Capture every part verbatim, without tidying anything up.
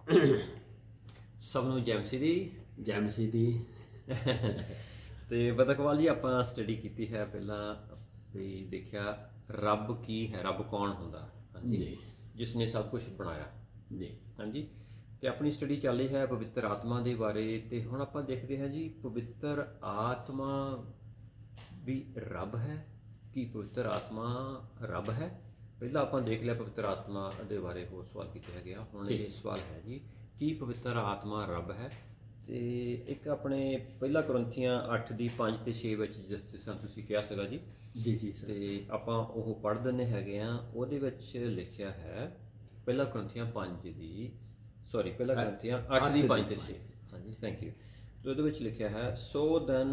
ਸਭ ਨੂੰ ਜੈਮਸੀ ਦੀ ਜੈਮਸੀ ਦੀ ਤੇ ਬਦਕਵਾਲ ਜੀ ਆਪਾਂ ਸਟੱਡੀ ਕੀਤੀ ਹੈ ਪਹਿਲਾਂ ਵੀ ਦੇਖਿਆ ਰੱਬ ਕੀ ਹੈ, ਰੱਬ ਕੌਣ ਹੁੰਦਾ ਹਾਂਜੀ ਜਿਸ ਨੇ ਸਭ ਕੁਝ ਬਣਾਇਆ ਜੀ ਹਾਂਜੀ। ਤੇ ਆਪਣੀ ਸਟੱਡੀ ਚੱਲ ਰਹੀ ਹੈ ਪਵਿੱਤਰ ਆਤਮਾ ਦੇ ਬਾਰੇ ਤੇ ਹੁਣ ਆਪਾਂ ਦੇਖਦੇ ਹਾਂ ਜੀ ਪਵਿੱਤਰ ਆਤਮਾ ਵੀ ਰੱਬ ਹੈ। ਕੀ ਪਵਿੱਤਰ ਆਤਮਾ ਰੱਬ ਹੈ? ਪਹਿਲਾਂ ਆਪਾਂ ਦੇਖ ਲਿਆ ਪਵਿੱਤਰ ਆਤਮਾ ਦੇ ਬਾਰੇ ਹੋਰ ਸਵਾਲ ਕੀਤਾ ਹੈ ਗਿਆ। ਹੁਣ ਇਹ ਸਵਾਲ ਹੈ ਜੀ ਕੀ ਪਵਿੱਤਰ ਆਤਮਾ ਰੱਬ ਹੈ? ਤੇ ਇੱਕ ਆਪਣੇ ਪਹਿਲਾ ਕੁਰਿੰਥੀਆਂ ਅੱਠ ਦੀ ਪੰਜ ਤੇ ਛੇ ਵਿੱਚ ਜਿਸ ਤਰ੍ਹਾਂ ਤੁਸੀਂ ਕਿਹਾ ਸੀਗਾ ਜੀ ਜੀ ਜੀ ਸਰ, ਤੇ ਆਪਾਂ ਉਹ ਪੜ੍ਹ ਦਿੰਦੇ ਹੈਗੇ ਆ। ਉਹਦੇ ਵਿੱਚ ਲਿਖਿਆ ਹੈ ਪਹਿਲਾ ਕੁਰਿੰਥੀਆਂ ਪੰਜ ਦੀ ਸੌਰੀ ਪਹਿਲਾ ਕੁਰਿੰਥੀਆਂ ਅੱਠ ਦੀ ਪੰਜ ਤੇ ਛੇ ਹਾਂਜੀ ਥੈਂਕ ਯੂ। ਤੇ ਉਹਦੇ ਵਿੱਚ ਲਿਖਿਆ ਹੈ ਸੋ ਦੈਨ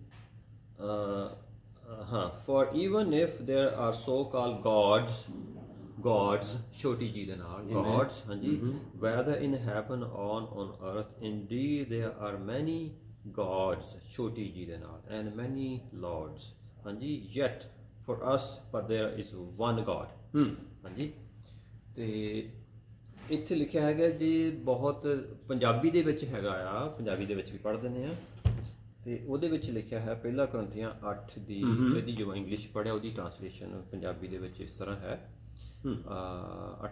ਹਾਂ for even if there are so called gods gods ਛੋਟੀ ਜੀ ਦੇ ਨਾਲ ਗॉड्स ਹਾਂਜੀ whether in heaven on on earth indeed there are many gods ਛੋਟੀ ਜੀ ਦੇ ਨਾਲ and many lords ਹਾਂਜੀ yet for us but there is one God ਹਾਂਜੀ। ਤੇ ਇੱਥੇ ਲਿਖਿਆ ਹੈਗਾ ਜੀ ਬਹੁਤ ਪੰਜਾਬੀ ਦੇ ਵਿੱਚ ਹੈਗਾ ਆ, ਪੰਜਾਬੀ ਦੇ ਵਿੱਚ ਵੀ ਪੜ੍ਹ ਦਿੰਦੇ ਆ। ਤੇ ਉਹਦੇ ਵਿੱਚ ਲਿਖਿਆ ਹੈ ਪਹਿਲਾ ਕੁਰਿੰਥੀਆਂ ਅੱਠ ਦੀ ਇਹਦੀ ਜੋ ਇੰਗਲਿਸ਼ ਪੜ੍ਹਿਆ ਉਹਦੀ ਟ੍ਰਾਂਸਲੇਸ਼ਨ ਪੰਜਾਬੀ ਦੇ ਵਿੱਚ ਇਸ ਤਰ੍ਹਾਂ ਹੈ ਅੱਠ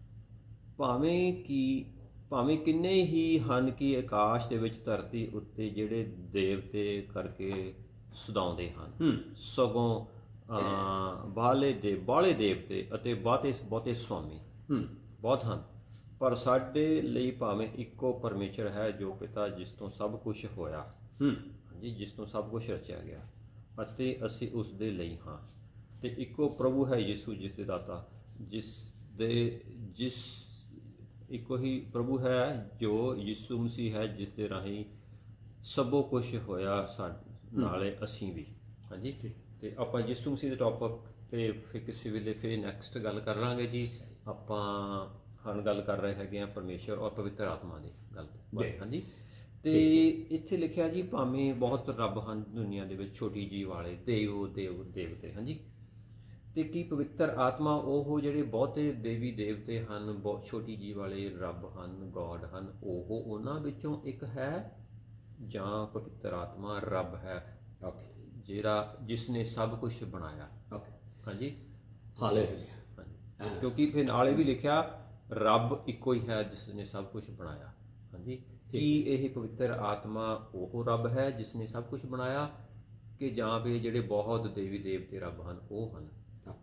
ਭਾਵੇਂ ਕਿ ਭਾਵੇਂ ਕਿੰਨੇ ਹੀ ਹਨ ਕਿ ਆਕਾਸ਼ ਦੇ ਵਿੱਚ ਧਰਤੀ ਉੱਤੇ ਜਿਹੜੇ ਦੇਵਤੇ ਕਰਕੇ ਸਦਾਉਂਦੇ ਹਨ ਸਗੋਂ ਬਾਹਲੇ ਦੇ ਬਾਹਲੇ ਦੇਵਤੇ ਅਤੇ ਬਹੁਤੇ ਬਹੁਤੇ ਸਵਾਮੀ ਬਹੁਤ ਹਨ ਪਰ ਸਾਡੇ ਲਈ ਭਾਵੇਂ ਇੱਕੋ ਪਰਮੇਸ਼ਰ ਹੈ ਜੋ ਪਿਤਾ ਜਿਸ ਤੋਂ ਸਭ ਕੁਝ ਹੋਇਆ ਹਾਂਜੀ ਜਿਸ ਤੋਂ ਸਭ ਕੁਝ ਰਚਿਆ ਗਿਆ ਅਤੇ ਅਸੀਂ ਉਸ ਦੇ ਲਈ ਹਾਂ। ਤੇ ਇੱਕੋ ਪ੍ਰਭੂ ਹੈ ਯਿਸੂ ਜਿਸ ਦੇ ਦਾਤਾ ਜਿਸ ਦੇ ਜਿਸ ਇੱਕੋ ਹੀ ਪ੍ਰਭੂ ਹੈ ਜੋ ਯਿਸੂ ਮਸੀਹ ਹੈ ਜਿਸ ਦੇ ਰਾਹੀਂ ਸਭੋ ਕੁਝ ਹੋਇਆ ਸਾਡੇ ਨਾਲੇ ਅਸੀਂ ਵੀ ਹਾਂਜੀ। ਤੇ ਆਪਾਂ ਯਿਸੂ ਮਸੀਹ ਦੇ ਟੌਪਿਕ ਤੇ ਫਿਰ ਕਿਸੇ ਵੇਲੇ ਫਿਰ ਨੈਕਸਟ ਗੱਲ ਕਰ ਲਾਂਗੇ ਜੀ। ਆਪਾਂ ਹੁਣ ਗੱਲ ਕਰ ਰਹੇ ਹੈਗੇ ਆ ਪਰਮੇਸ਼ਰ ਔਰ ਪਵਿੱਤਰ ਆਤਮਾ ਦੀ ਗੱਲ ਹਾਂਜੀ। ਤੇ ਇੱਥੇ ਲਿਖਿਆ ਜੀ ਭਾਵੇਂ ਬਹੁਤ ਰੱਬ ਹਨ ਦੁਨੀਆ ਦੇ ਵਿੱਚ ਛੋਟੀ ਜੀ ਵਾਲੇ ਦੇਵ ਦੇਵ ਦੇਵਤੇ ਹਾਂਜੀ। ਤੇ ਕੀ ਪਵਿੱਤਰ ਆਤਮਾ ਉਹ ਜਿਹੜੇ ਬਹੁਤੇ ਦੇਵੀ ਦੇਵਤੇ ਹਨ ਬਹੁਤ ਛੋਟੀ ਜੀ ਵਾਲੇ ਰੱਬ ਹਨ ਗੋਡ ਹਨ ਉਹ ਉਹਨਾਂ ਵਿੱਚੋਂ ਇੱਕ ਹੈ ਜਾਂ ਪਵਿੱਤਰ ਆਤਮਾ ਰੱਬ ਹੈ ਜਿਹੜਾ ਜਿਸ ਨੇ ਸਭ ਕੁਝ ਬਣਾਇਆ ਹਾਂਜੀ ਹਾਲੇਲੂਇਆ। ਕਿਉਂਕਿ ਫਿਰ ਨਾਲੇ ਵੀ ਲਿਖਿਆ ਰੱਬ ਇੱਕੋ ਹੀ ਹੈ ਜਿਸ ਨੇ ਸਭ ਕੁਝ ਬਣਾਇਆ ਹਾਂਜੀ। ਕੀ ਇਹ ਪਵਿੱਤਰ ਆਤਮਾ ਉਹ ਰੱਬ ਹੈ ਜਿਸ ਨੇ ਸਭ ਕੁਝ ਬਣਾਇਆ ਕਿ ਜਾਂ ਫਿਰ ਜਿਹੜੇ ਬਹੁਤ ਦੇਵੀ ਦੇਵਤੇ ਰੱਬ ਹਨ ਉਹ ਹਨ?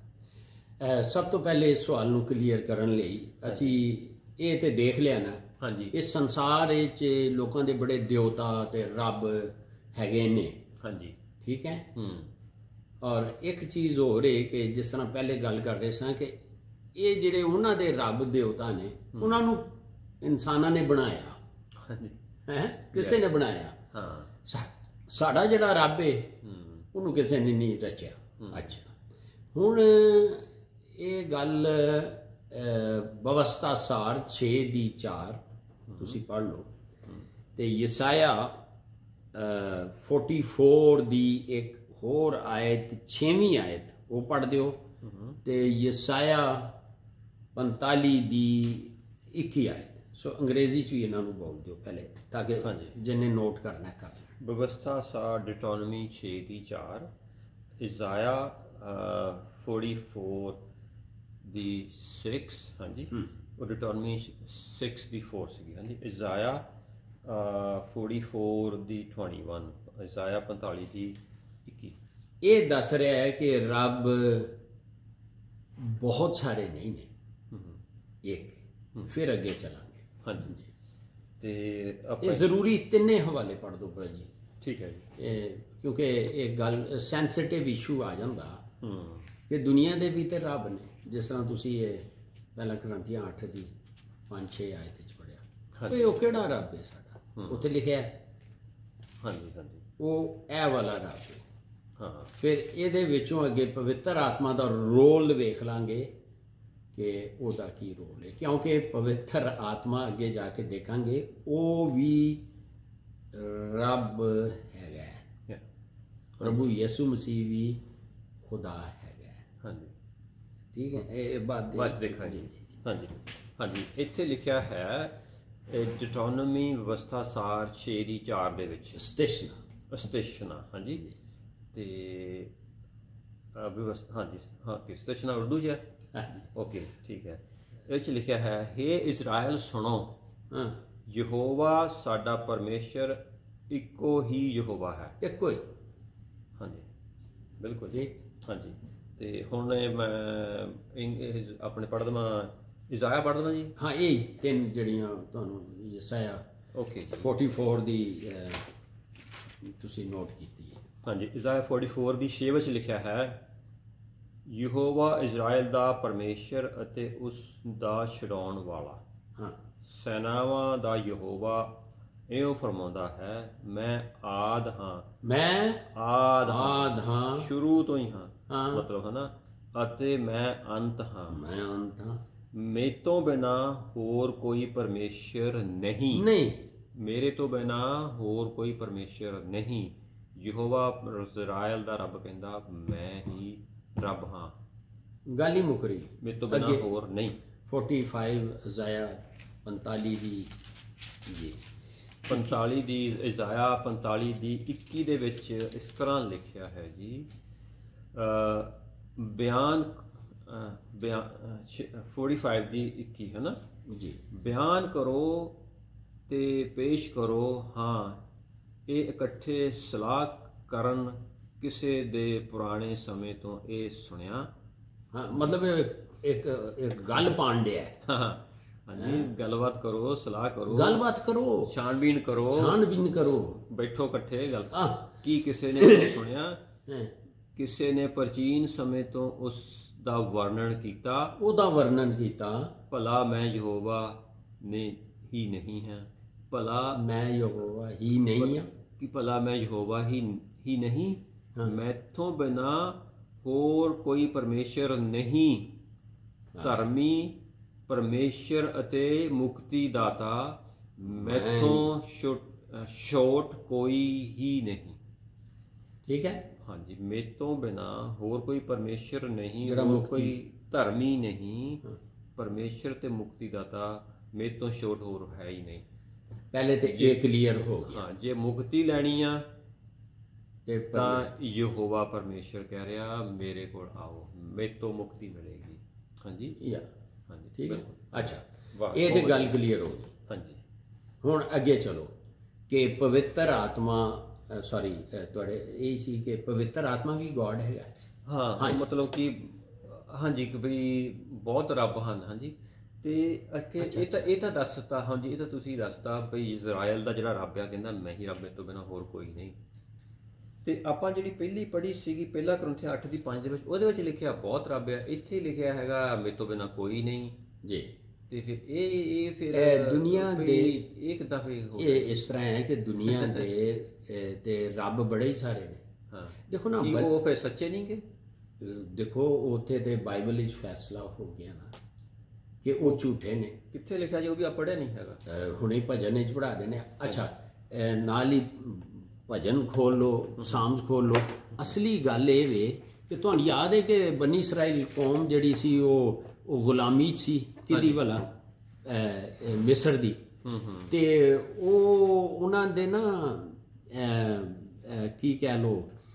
ਸਭ ਤੋਂ ਪਹਿਲੇ ਇਸ ਸਵਾਲ ਨੂੰ ਕਲੀਅਰ ਕਰਨ ਲਈ ਅਸੀਂ ਇਹ ਤੇ ਦੇਖ ਲਿਆ ਨਾ ਹਾਂਜੀ ਇਸ ਸੰਸਾਰ ਵਿੱਚ ਲੋਕਾਂ ਦੇ ਬੜੇ ਦੇਵਤਾ ਤੇ ਰੱਬ ਹੈਗੇ ਨੇ ਹਾਂਜੀ ਠੀਕ ਹੈ ਹੂੰ। ਔਰ ਇੱਕ ਚੀਜ਼ ਹੋਰ ਹੈ ਕਿ ਜਿਸ ਤਰ੍ਹਾਂ ਪਹਿਲੇ ਗੱਲ ਕਰ ਰਹੇ ਸਾਂ ਕਿ ਇਹ ਜਿਹੜੇ ਉਹਨਾਂ ਦੇ ਰੱਬ ਦੇਵਤਾ ਨੇ ਉਹਨਾਂ ਨੂੰ ਇਨਸਾਨਾਂ ਨੇ ਬਣਾਇਆ ਹੈ ਕਿਸੇ ਨੇ ਬਣਾਇਆ ਹਾਂ। ਸਾਡਾ ਜਿਹੜਾ ਰੱਬ ਹੈ ਉਹਨੂੰ ਕਿਸੇ ਨੇ ਨਹੀਂ ਰਚਿਆ। ਅੱਛਾ ਹੁਣ ਇਹ ਗੱਲ ਬਵਸਥਾ ਸਾਰ ਛੇ ਦੀ ਚਾਰ ਤੁਸੀਂ ਪੜ੍ਹ ਲਓ ਤੇ ਯਸਾਇਆ ਚੌਂਤਾਲੀ ਦੀ ਇੱਕ ਹੋਰ ਆਇਤ ਛੇਵੀਂ ਆਇਤ ਉਹ ਪੜ੍ਹ ਦਿਓ ਤੇ ਯਸਾਇਆ ਪੰਤਾਲੀ ਦੀ ਇੱਕੀ ਆਇਤ ਸੋ ਅੰਗਰੇਜ਼ੀ 'ਚ ਵੀ ਇਹਨਾਂ ਨੂੰ ਬੋਲ ਦਿਓ ਪਹਿਲੇ ਤਾਂ ਕਿ ਜਿਹਨੇ ਨੋਟ ਕਰਨਾ ਕਰ ਲੈਣ। ਵਿਵਸਥਾ ਸਾਰ ਡਿਟੋਨਮੀ ਛੇ ਦੀ ਚਾਰ ਇਜ਼ਾਇਆ ਚੌਂਤਾਲੀ ਦੀ ਛੇ ਹਾਂਜੀ ਉਹ ਡਿਟੋਨਮੀ ਛੇ ਦੀ ਚਾਰ ਸੀਗੀ ਹਾਂਜੀ। ਇਜ਼ਾਇਆ ਚੌਂਤਾਲੀ ਦੀ ਇਕੱਤੀ ਇਜ਼ਾਇਆ ਪੰਤਾਲੀ ਦੀ ਇੱਕੀ ਇਹ ਦੱਸ ਰਿਹਾ ਹੈ ਕਿ ਰੱਬ ਬਹੁਤ ਸਾਰੇ ਨਹੀਂ ਨੇ ਇੱਕ ਫਿਰ ਅੱਗੇ ਚਲਾਂਗੇ ਹਾਂਜੀ। ਤੇ ਇਹ ਜ਼ਰੂਰੀ ਤਿੰਨੇ ਹਵਾਲੇ ਪੜ੍ਹ ਦਿਓ ਭਰਾ ਜੀ ਠੀਕ ਹੈ ਜੀ ਇਹ ਕਿਉਂਕਿ ਇਹ ਗੱਲ ਸੈਂਸਿਟਿਵ ਇਸ਼ੂ ਆ ਜਾਂਦਾ ਕਿ ਦੁਨੀਆ ਦੇ ਵੀ ਤੇ ਰੱਬ ਨੇ ਜਿਸ ਤਰ੍ਹਾਂ ਤੁਸੀਂ ਇਹ ਪਹਿਲਾ ਕੁਰਿੰਥੀਆਂ ਅੱਠ ਦੀ ਪੰਜ ਛੇ ਆਇਤ 'ਚ ਪੜ੍ਹਿਆ ਉਹ ਕਿਹੜਾ ਰੱਬ ਹੈ ਸਾਡਾ ਉੱਥੇ ਲਿਖਿਆ ਹਾਂਜੀ ਹਾਂਜੀ ਉਹ ਇਹ ਵਾਲਾ ਰੱਬ ਹੈ ਹਾਂ। ਫਿਰ ਇਹਦੇ ਵਿੱਚੋਂ ਅੱਗੇ ਪਵਿੱਤਰ ਆਤਮਾ ਦਾ ਰੋਲ ਵੇਖ ਲਾਂਗੇ ਕਿ ਉਹਦਾ ਕੀ ਰੋਲ ਹੈ ਕਿਉਂਕਿ ਪਵਿੱਤਰ ਆਤਮਾ ਅੱਗੇ ਜਾ ਕੇ ਦੇਖਾਂਗੇ ਉਹ ਵੀ ਰੱਬ ਹੈਗਾ ਪ੍ਰਭੂ ਯਿਸੂ ਮਸੀਹ ਵੀ ਖੁਦਾ ਹੈਗਾ ਹਾਂਜੀ ਠੀਕ ਹੈ। ਇਹ ਬਾਤ ਬਾਅਦ ਦੇਖਾਂਗੇ ਹਾਂਜੀ ਹਾਂਜੀ। ਇੱਥੇ ਲਿਖਿਆ ਹੈ ਡਿਟਰੋਨੋਮੀ ਵਿਵਸਥਾ ਸਾਰ ਛੇ ਦੀ ਚਾਰ ਦੇ ਵਿੱਚ ਸਟੇਸ਼ਨ ਸਟੇਸ਼ਨ ਹਾਂਜੀ ਤੇ ਵਿਵਸਥਾ ਹਾਂਜੀ ਹਾਂ ਕਿ ਸਟੇਸ਼ਨ ਉਰਦੂ 'ਚ ਹੈ ਹਾਂਜੀ ਓਕੇ ਠੀਕ ਹੈ। ਇਹ 'ਚ ਲਿਖਿਆ ਹੈ ਹੇ ਇਜ਼ਰਾਈਲ ਸੁਣੋ ਹਾਂ ਯਹੋਵਾ ਸਾਡਾ ਪਰਮੇਸ਼ਰ ਇੱਕੋ ਹੀ ਯਹੋਵਾ ਹੈ। ਇੱਕੋ ਹੀ ਹਾਂਜੀ ਬਿਲਕੁਲ ਜੀ ਹਾਂਜੀ। ਤੇ ਹੁਣ ਮੈਂ ਇੰਗ ਆਪਣੇ ਪੜ੍ਹ ਦੇਵਾਂ ਇਜ਼ਾਇਆ ਪੜ੍ਹ ਦੇਵਾਂ ਜੀ। ਹਾਂ ਇਹ ਤਿੰਨ ਜਿਹੜੀਆਂ ਤੁਹਾਨੂੰ ਯਸਾਇਆ ਓਕੇ ਜੀ ਚੌਂਤਾਲੀ ਦੀ ਅਹ, ਤੁਸੀਂ ਨੋਟ ਕੀਤੀ ਹੈ। ਹਾਂਜੀ ਇਜ਼ਾਇਆ ਚੌਂਤਾਲੀ ਦੀ ਛੇ ਵਿੱਚ ਲਿਖਿਆ ਹੈ ਯਹੋਵਾ ਇਜ਼ਰਾਈਲ ਦਾ ਪਰਮੇਸ਼ਰ ਅਤੇ ਉਸ ਦਾ ਛੁਡਾਉਣ ਵਾਲਾ ਹਾਂ ਸੈਨਾਵਾਂ ਦਾ ਯਹੋਵਾ ਇਉਂ ਫਰਮਾਉਂਦਾ ਹੈ ਮੈਂ ਆਦ ਹਾਂ ਮੈਂ ਆਦ ਹਾਂ ਆਦ ਹਾਂ ਸ਼ੁਰੂ ਤੋਂ ਹੀ ਹਾਂ ਹਾਂ ਮਤਲਬ ਹੈ ਨਾ ਅਤੇ ਮੈਂ ਅੰਤ ਹਾਂ ਮੈਂ ਅੰਤ ਹਾਂ ਮੇਰੇ ਤੋਂ ਬਿਨਾ ਹੋਰ ਕੋਈ ਪਰਮੇਸ਼ਰ ਨਹੀਂ ਨਹੀਂ ਮੇਰੇ ਤੋਂ ਬਿਨਾ ਹੋਰ ਕੋਈ ਪਰਮੇਸ਼ਰ ਨਹੀਂ। ਯਹੋਵਾ ਇਜ਼ਰਾਈਲ ਦਾ ਰੱਬ ਕਹਿੰਦਾ ਮੈਂ ਹੀ ਰੱਬ ਹਾਂ ਗੱਲ ਹੀ ਮੁੱਕ ਰਹੀ ਮੇਰੇ ਤੋਂ ਬਿਨਾ ਹੋਰ ਨਹੀਂ। ਪੈਂਤਾਲੀ ਜ਼ਾਇਆ ਪੰਤਾਲੀ ਦੀ ਜੀ ਪੰਤਾਲੀ ਦੀ ਇਜ਼ਾਇਆ ਪੰਤਾਲੀ ਦੀ ਇੱਕੀ ਦੇ ਵਿੱਚ ਇਸ ਤਰ੍ਹਾਂ ਲਿਖਿਆ ਹੈ ਜੀ ਬਿਆਨ ਬਿਆਨ ਪੈਂਤਾਲੀ ਦੀ ਇੱਕੀ ਹੈ ਨਾ ਜੀ ਬਿਆਨ ਕਰੋ ਤੇ ਪੇਸ਼ ਕਰੋ ਹਾਂ ਇਹ ਇਕੱਠੇ ਸਲਾਹ ਕਰਨ ਕਿਸੇ ਦੇ ਪੁਰਾਣੇ ਸਮੇਂ ਤੋਂ ਇਹ ਸੁਣਿਆ ਹਾਂ ਮਤਲਬ ਇੱਕ ਇੱਕ ਗੱਲ ਪਾਂਡਿਆ ਹਾਂਜੀ ਗੱਲਬਾਤ ਕਰੋ ਸਲਾਹ ਕਰੋ ਗੱਲਬਾਤ ਕਰੋ ਛਾਣਬੀਨ ਕਰੋ ਛਾਣਬੀਨ ਕਰੋ ਬੈਠੋ ਇਕੱਠੇ ਗੱਲ ਆਹ ਕੀ ਕਿਸੇ ਨੇ ਸੁਣਿਆ ਹੈਂ, ਕਿਸੇ ਨੇ ਪ੍ਰਾਚੀਨ ਸਮੇਂ ਤੋਂ ਉਸ ਦਾ ਵਰਣਨ ਕੀਤਾ ਉਹਦਾ ਵਰਣਨ ਕੀਤਾ ਭਲਾ ਮੈਂ ਯਹੋਵਾ ਨੇ ਹੀ ਨਹੀਂ ਹਾਂ ਭਲਾ ਮੈਂ ਯਹੋਵਾ ਹੀ ਨਹੀਂ ਹਾਂ ਕਿ ਭਲਾ ਮੈਂ ਯਹੋਵਾ ਹੀ ਹੀ ਨਹੀਂ ਹਾਂ। ਮੈਥੋਂ ਬਿਨਾ ਹੋਰ ਕੋਈ ਪਰਮੇਸ਼ਰ ਨਹੀਂ ਧਰਮੀ ਪਰਮੇਸ਼ਰ ਅਤੇ ਮੁਕਤੀ ਦਾਤਾ ਮੈਥੋਂ ਛੋਟ ਕੋਈ ਹੀ ਨਹੀਂ। ਠੀਕ ਹੈ ਹਾਂਜੀ ਮੇਰੇ ਤੋਂ ਬਿਨਾ ਹੋਰ ਕੋਈ ਪਰਮੇਸ਼ਰ ਨਹੀਂ ਜਿਹੜਾ ਹੋਰ ਮੁਕਤੀ ਕੋਈ ਧਰਮੀ ਨਹੀਂ ਪਰਮੇਸ਼ਰ ਤੇ ਮੁਕਤੀ ਦਾਤਾ ਮੇਰੇ ਤੋਂ ਛੋਟ ਹੋਰ ਹੈ ਹੀ ਨਹੀਂ। ਪਹਿਲੇ ਤੇ ਇਹ ਕਲੀਅਰ ਹੋ ਗਿਆ ਹਾਂ ਜੇ ਮੁਕਤੀ ਲੈਣੀ ਆ ਤੇ ਤਾਂ ਯਹੋਵਾ ਪਰਮੇਸ਼ਰ ਕਹਿ ਰਿਹਾ ਮੇਰੇ ਕੋਲ ਆਓ ਮੇਰੇ ਤੋਂ ਮੁਕਤੀ ਮਿਲੇਗੀ। ਹਾਂਜੀ ਯਾ ਹਾਂਜੀ ਠੀਕ ਹੈ ਬਿਲਕੁਲ। ਅੱਛਾ ਵਾਹ, ਇਹ ਤੇ ਬਹੁਤ ਗੱਲ ਕਲੀਅਰ ਹੋ ਗਈ। ਹਾਂਜੀ ਹੁਣ ਅੱਗੇ ਚਲੋ ਕਿ ਪਵਿੱਤਰ ਆਤਮਾ ਸੌਰੀ ਤੁਹਾਡੇ ਇਹ ਸੀ ਕਿ ਪਵਿੱਤਰ ਆਤਮਾ ਵੀ ਗੋਡ ਹੈਗਾ। ਹਾਂ ਹਾਂਜੀ। ਮਤਲਬ ਕਿ ਹਾਂਜੀ ਕਿ ਵੀ ਬਹੁਤ ਰੱਬ ਹਨ। ਹਾਂਜੀ ਤੇ ਅੱਗੇ ਇਹ ਤਾਂ ਇਹ ਤਾਂ ਦੱਸਤਾ ਹਾਂਜੀ ਇਹ ਤਾਂ ਤੁਸੀਂ ਦੱਸਤਾ ਬਈ ਇਜ਼ਰਾਈਲ ਦਾ ਜਿਹੜਾ ਰੱਬ ਆ ਕਹਿੰਦਾ ਮੈਂ ਹੀ ਰੱਬ ਤੋਂ ਬਿਨਾਂ ਹੋਰ ਕੋਈ ਨਹੀਂ। ਤੇ ਆਪਾਂ ਜਿਹੜੀ ਪਹਿਲੀ ਪੜ੍ਹੀ ਸੀਗੀ ਪਹਿਲਾ ਕਰੰਥੀਆਂ ਅੱਠ ਦੀ ਪੰਜ ਦੇ ਵਿੱਚ ਉਹਦੇ ਵਿੱਚ ਲਿਖਿਆ ਬਹੁਤ ਰੱਬ ਆ ਇੱਥੇ ਲਿਖਿਆ ਹੈਗਾ ਮੇਰੇ ਤੋਂ ਬਿਨਾਂ ਕੋਈ ਨਹੀਂ ਜੀ। ਤੇ ਫਿਰ ਇਹ ਇਹ ਫਿਰ ਇਹ ਦੁਨੀਆ ਦੇ ਇਹ ਕਿੱਦਾਂ ਫਿਰ ਹੋ ਇਹ ਇਸ ਤਰ੍ਹਾਂ ਹੈ ਕਿ ਦੁਨੀਆ ਦੇ ਅਹ, ਤੇ ਰੱਬ ਬੜੇ ਹੀ ਸਾਰੇ ਨੇ। ਹਾਂ ਦੇਖੋ ਨਾ ਕੀ ਉਹ ਫਿਰ ਸੱਚੇ ਨਹੀਂ ਗੇ ਅਹ, ਦੇਖੋ ਉੱਥੇ ਤੇ ਬਾਈਬਲ ਵਿੱਚ ਫੈਸਲਾ ਹੋ ਗਿਆ ਨਾ ਕਿ ਉਹ ਝੂਠੇ ਨੇ। ਕਿੱਥੇ ਲਿਖਿਆ ਜੀ ਉਹ ਵੀ ਆ ਪੜ੍ਹਿਆ ਨਹੀਂ ਹੈਗਾ। ਅਹ, ਹੁਣੇ ਭਜਨ ਵਿੱਚ ਪੜ੍ਹਾ ਦੇਣੇ ਅੱਛਾ ਅਹ, ਨਾਲ ਹੀ ਭਜਨ ਖੋਲ ਲਓ ਸਾਮਸ ਖੋਲ ਲਓ। ਅਸਲੀ ਗੱਲ ਇਹ ਵੇ ਕਿ ਤੁਹਾਨੂੰ ਯਾਦ ਹੈ ਕਿ ਬਨੀ ਇਸਰਾਈਲ ਕੌਮ ਜਿਹੜੀ ਸੀ ਉਹ ਉਹ ਗੁਲਾਮੀ 'ਚ ਸੀ ਕਿਹਦੀ ਭਲਾ ਅਹ, ਮਿਸਰ ਦੀ ਹੂੰ ਹੂੰ ਤੇ ਉਹ ਉਹਨਾਂ ਦੇ ਨਾ ਅਹ, ਅਹ, ਕੀ ਕਹਿ ਲੋ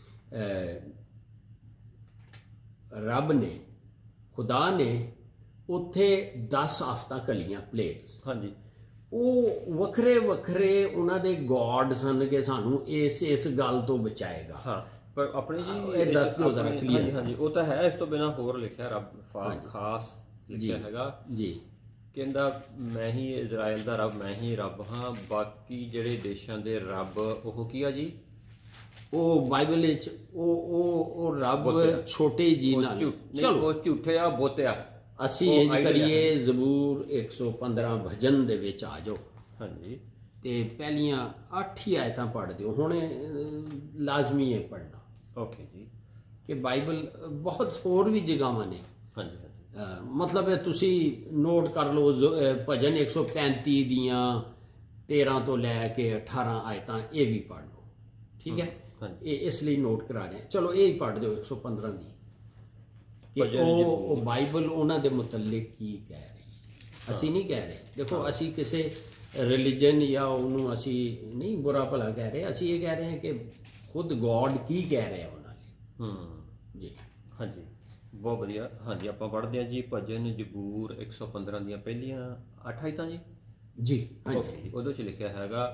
ਰੱਬ ਨੇ ਖੁਦਾ ਨੇ ਉੱਥੇ ਦਸ ਆਫਤਾਂ ਕਲੀਆਂ ਪਲੇਗਸ ਹਾਂਜੀ ਉਹ ਵੱਖਰੇ ਵੱਖਰੇ ਉਹਨਾਂ ਦੇ ਗੋਡ ਸਨ ਕਿ ਸਾਨੂੰ ਇਸ ਇਸ ਗੱਲ ਤੋਂ ਬਚਾਏਗਾ। ਹਾਂ ਪਰ ਆਪਣੇ ਜੀ ਇਹ ਦੱਸ ਦਿਓ ਜ਼ਰਾ clear। ਹਾਂਜੀ ਹਾਂਜੀ ਉਹ ਤਾਂ ਹੈ ਇਸ ਤੋਂ ਬਿਨਾ ਹੋਰ ਲਿਖਿਆ ਰੱਬ ਫਾ- ਖਾਸ ਲਿਖਿਆ ਹੈਗਾ ਜੀ ਕਹਿੰਦਾ ਮੈਂ ਹੀ ਇਜ਼ਰਾਈਲ ਦਾ ਰੱਬ ਮੈਂ ਹੀ ਰੱਬ ਹਾਂ ਬਾਕੀ ਜਿਹੜੇ ਦੇਸ਼ਾਂ ਦੇ ਰੱਬ ਉਹ ਕੀ ਆ ਜੀ ਉਹ ਬਾਈਬਲ ਵਿੱਚ ਉਹ ਉਹ ਉਹ ਰੱਬ ਛੋਟੇ ਜੀ ਨਾਲ ਚਲੋ ਉਹ ਝੂਠੇ ਆ ਬੋਤਿਆ ਅਸੀਂ ਇੰਜ ਕਰੀਏ ਜ਼ਬੂਰ ਇੱਕ ਸੌ ਪੰਦਰਾਂ ਭਜਨ ਦੇ ਵਿੱਚ ਆ ਜਾਓ ਹਾਂਜੀ ਤੇ ਪਹਿਲੀਆਂ ਅੱਠ ਹੀ ਆਇਤਾਂ ਪੜ੍ਹ ਦਿਓ ਹੁਣ ਅਹ, ਲਾਜ਼ਮੀ ਹੈ ਪੜ੍ਹਨਾ ਓਕੇ ਜੀ ਕਿ ਬਾਈਬਲ ਬਹੁਤ ਹੋਰ ਵੀ ਜਗ੍ਹਾਵਾਂ ਨੇ। ਹਾਂਜੀ ਹਾਂਜੀ ਅਹ, ਮਤਲਬ ਹੈ ਤੁਸੀਂ ਨੋਟ ਕਰ ਲਓ ਜ਼- ਅਹ, ਭਜਨ ਇੱਕ ਸੌ ਪੈਂਤੀ ਦੀਆਂ ਤੇਰਾਂ ਤੋਂ ਲੈ ਕੇ ਅਠਾਰਾਂ ਆਇਤਾਂ ਇਹ ਵੀ ਪੜ੍ਹ ਲਓ ਠੀਕ ਹੈ। ਹਾਂਜੀ ਇਹ ਇਸ ਲਈ ਨੋਟ ਕਰਾ ਰਹੇ ਹਾਂ। ਚਲੋ ਇਹ ਹੀ ਪੜ੍ਹ ਦਿਓ ਇੱਕ ਸੌ ਪੰਦਰਾਂ ਦੀ ਕਿ ਭਜਨ ਉਹ ਜ਼ਰੂਰ। ਉਹ ਬਾਈਬਲ ਉਹਨਾਂ ਦੇ ਮੁਤਲਕ ਕੀ ਕਹਿ ਰਹੀ। ਅਸੀਂ ਨਹੀਂ ਕਹਿ ਰਹੇ। ਦੇਖੋ ਅਸੀਂ ਕਿਸੇ ਰਿਲੀਜਨ ਜਾਂ ਉਹਨੂੰ ਅਸੀਂ ਨਹੀਂ ਬੁਰਾ ਭਲਾ ਕਹਿ ਰਹੇ, ਅਸੀਂ ਇਹ ਕਹਿ ਰਹੇ ਹਾਂ ਕਿ ਖੁਦ ਗੋਡ ਕੀ ਕਹਿ ਰਿਹਾ ਉਹਨਾਂ ਲਈ। ਹੂੰ ਜੀ ਹਾਂਜੀ, ਬਹੁਤ ਵਧੀਆ। ਹਾਂਜੀ, ਆਪਾਂ ਪੜ੍ਹਦੇ ਹਾਂ ਜੀ ਭਜਨ ਜ਼ਬੂਰ ਇੱਕ ਸੌ ਪੰਦਰਾਂ ਦੀਆਂ ਪਹਿਲੀਆਂ ਅੱਠ ਆਇਤਾਂ ਜੀ। ਜੀ ਓਕੇ ਜੀ, ਉਹਦੇ 'ਚ ਲਿਖਿਆ ਹੈਗਾ,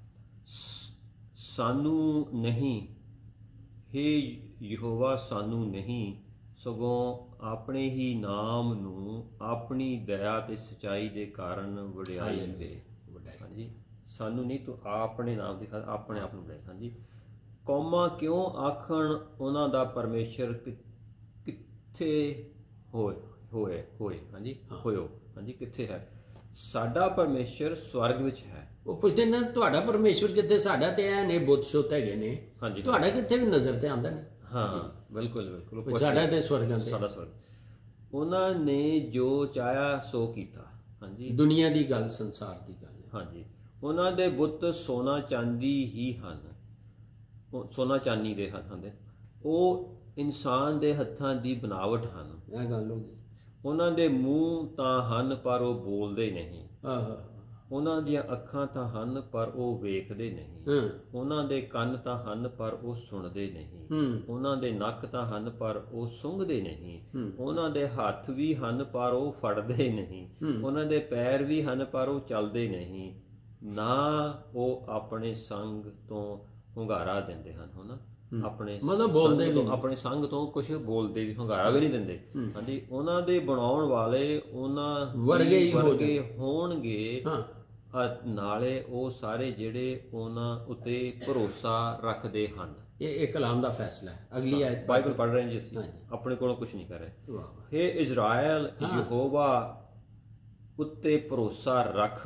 ਸਾਨੂੰ ਨਹੀਂ, ਹੇ ਯਹੋਵਾ ਸਾਨੂੰ ਨਹੀਂ, ਸਗੋਂ ਆਪਣੇ ਹੀ ਨਾਮ ਨੂੰ ਆਪਣੀ ਦਇਆ ਤੇ ਸਚਾਈ ਦੇ ਕਾਰਨ ਵਡਿਆਈ ਦੇ। ਹਾਂਜੀ, ਸਾਨੂੰ ਨਹੀਂ, ਤੂੰ ਆਪਣੇ ਨਾਮ ਦੇ ਖਾਤਰ ਆਪਣੇ ਆਪ ਨੂੰ ਵਡਿਆਈ। ਹਾਂਜੀ, ਕੌਮਾਂ ਕਿਉਂ ਆਖਣ ਉਹਨਾਂ ਦਾ ਪਰਮੇਸ਼ਰ ਕਿੱਥੇ ਹੋਏ ਹੋਏ ਹੋਏ ਹਾਂਜੀ ਹੋਇਓ। ਹਾਂਜੀ, ਕਿੱਥੇ ਹੈ? ਸਾਡਾ ਪਰਮੇਸ਼ਰ ਸਵਰਗ ਵਿੱਚ ਹੈ। ਉਹ ਪੁੱਛਦੇ ਨੇ ਤੁਹਾਡਾ ਪਰਮੇਸ਼ਰ ਕਿੱਥੇ? ਸਾਡਾ ਤੇ ਐ ਨੇ ਬੁੱਤ ਸੁੱਤ ਹੈਗੇ ਨੇ, ਹਾਂਜੀ, ਤੁਹਾਡਾ ਕਿੱਥੇ ਵੀ ਨਜ਼ਰ ਤੇ ਆਉਂਦਾ ਨਹੀਂ। ਹਾਂ ਬਿਲਕੁਲ ਬਿਲਕੁਲ, ਸਾਡਾ ਤੇ ਸਵਰਗਾਂ ਤੇ, ਸਾਡਾ ਸਵਰਗ। ਉਹਨਾਂ ਨੇ ਜੋ ਚਾਹਿਆ ਸੋ ਕੀਤਾ। ਹਾਂਜੀ, ਦੁਨੀਆ ਦੀ ਗੱਲ, ਸੰਸਾਰ ਦੀ ਗੱਲ। ਹਾਂਜੀ, ਉਹਨਾਂ ਦੇ ਬੁੱਤ ਸੋਨਾ ਚਾਂਦੀ ਹੀ ਹਨ, ਸੋਨਾ ਚਾਂਦੀ ਦੇ ਹਨ, ਉਹ ਇਨਸਾਨ ਦੇ ਹੱਥਾਂ ਦੀ ਬਣਾਵਟ ਹਨ। ਇਹ ਗੱਲ ਹੋ ਗਈ। ਉਹਨਾਂ ਦੇ ਮੂੰਹ ਤਾਂ ਹਨ ਪਰ ਉਹ ਬੋਲਦੇ ਨਹੀਂ। ਆਹ, ਉਹਨਾਂ ਦੀਆਂ ਅੱਖਾਂ ਤਾਂ ਹਨ ਪਰ ਉਹ ਵੇਖਦੇ ਨਹੀਂ। ਉਹਨਾਂ ਦੇ ਕੰਨ ਤਾਂ ਹਨ ਪਰ ਉਹ ਸੁਣਦੇ ਨਹੀਂ। ਉਹਨਾਂ ਦੇ ਨੱਕ ਤਾਂ ਹਨ ਪਰ ਉਹ ਸੁੰਘਦੇ ਨਹੀਂ। ਉਹਨਾਂ ਦੇ ਹੱਥ ਵੀ ਹਨ ਪਰ ਉਹ ਫੜਦੇ ਨਹੀਂ। ਉਹਨਾਂ ਦੇ ਪੈਰ ਵੀ ਹਨ ਪਰ ਉਹ ਚੱਲਦੇ ਨਹੀਂ। ਨਾ ਉਹ ਆਪਣੇ ਸੰਗ ਤੋਂ ਹੁੰਗਾਰਾ ਦਿੰਦੇ ਹਨ। ਹੁਣ ਆਪਣੇ ਮਤਲਬ ਬੋਲਦੇ ਵੀ, ਆਪਣੇ ਸੰਗ ਤੋਂ ਕੁਝ ਬੋਲਦੇ ਵੀ, ਹੁੰਗਾਰਾ ਵੀ ਨਹੀਂ ਦਿੰਦੇ। ਹਾਂਜੀ, ਉਹਨਾਂ ਦੇ ਬਣਾਉਣ ਵਾਲੇ ਉਹਨਾਂ ਵਰਗੇ ਹੋਣਗੇ, ਨਾਲੇ ਉਹ ਸਾਰੇ ਜਿਹੜੇ ਉਹਨਾਂ ਉੱਤੇ ਭਰੋਸਾ ਰੱਖਦੇ ਹਨ। ਇਹ ਇੱਕ ਕਲਾਮ ਦਾ ਫੈਸਲਾ ਹੈ। ਅਗਲੀ ਆਇਤ ਬਾਈਬਲ ਪੜ੍ਹ ਰਹੇ ਹਾਂ ਜੀ ਅਸੀਂ, ਆਪਣੇ ਕੋਲੋਂ ਕੁਝ ਨਹੀਂ ਕਰ ਰਹੇ। ਹੇ ਇਜ਼ਰਾਈਲ, ਯਹੋਵਾ ਉੱਤੇ ਭਰੋਸਾ ਰੱਖ।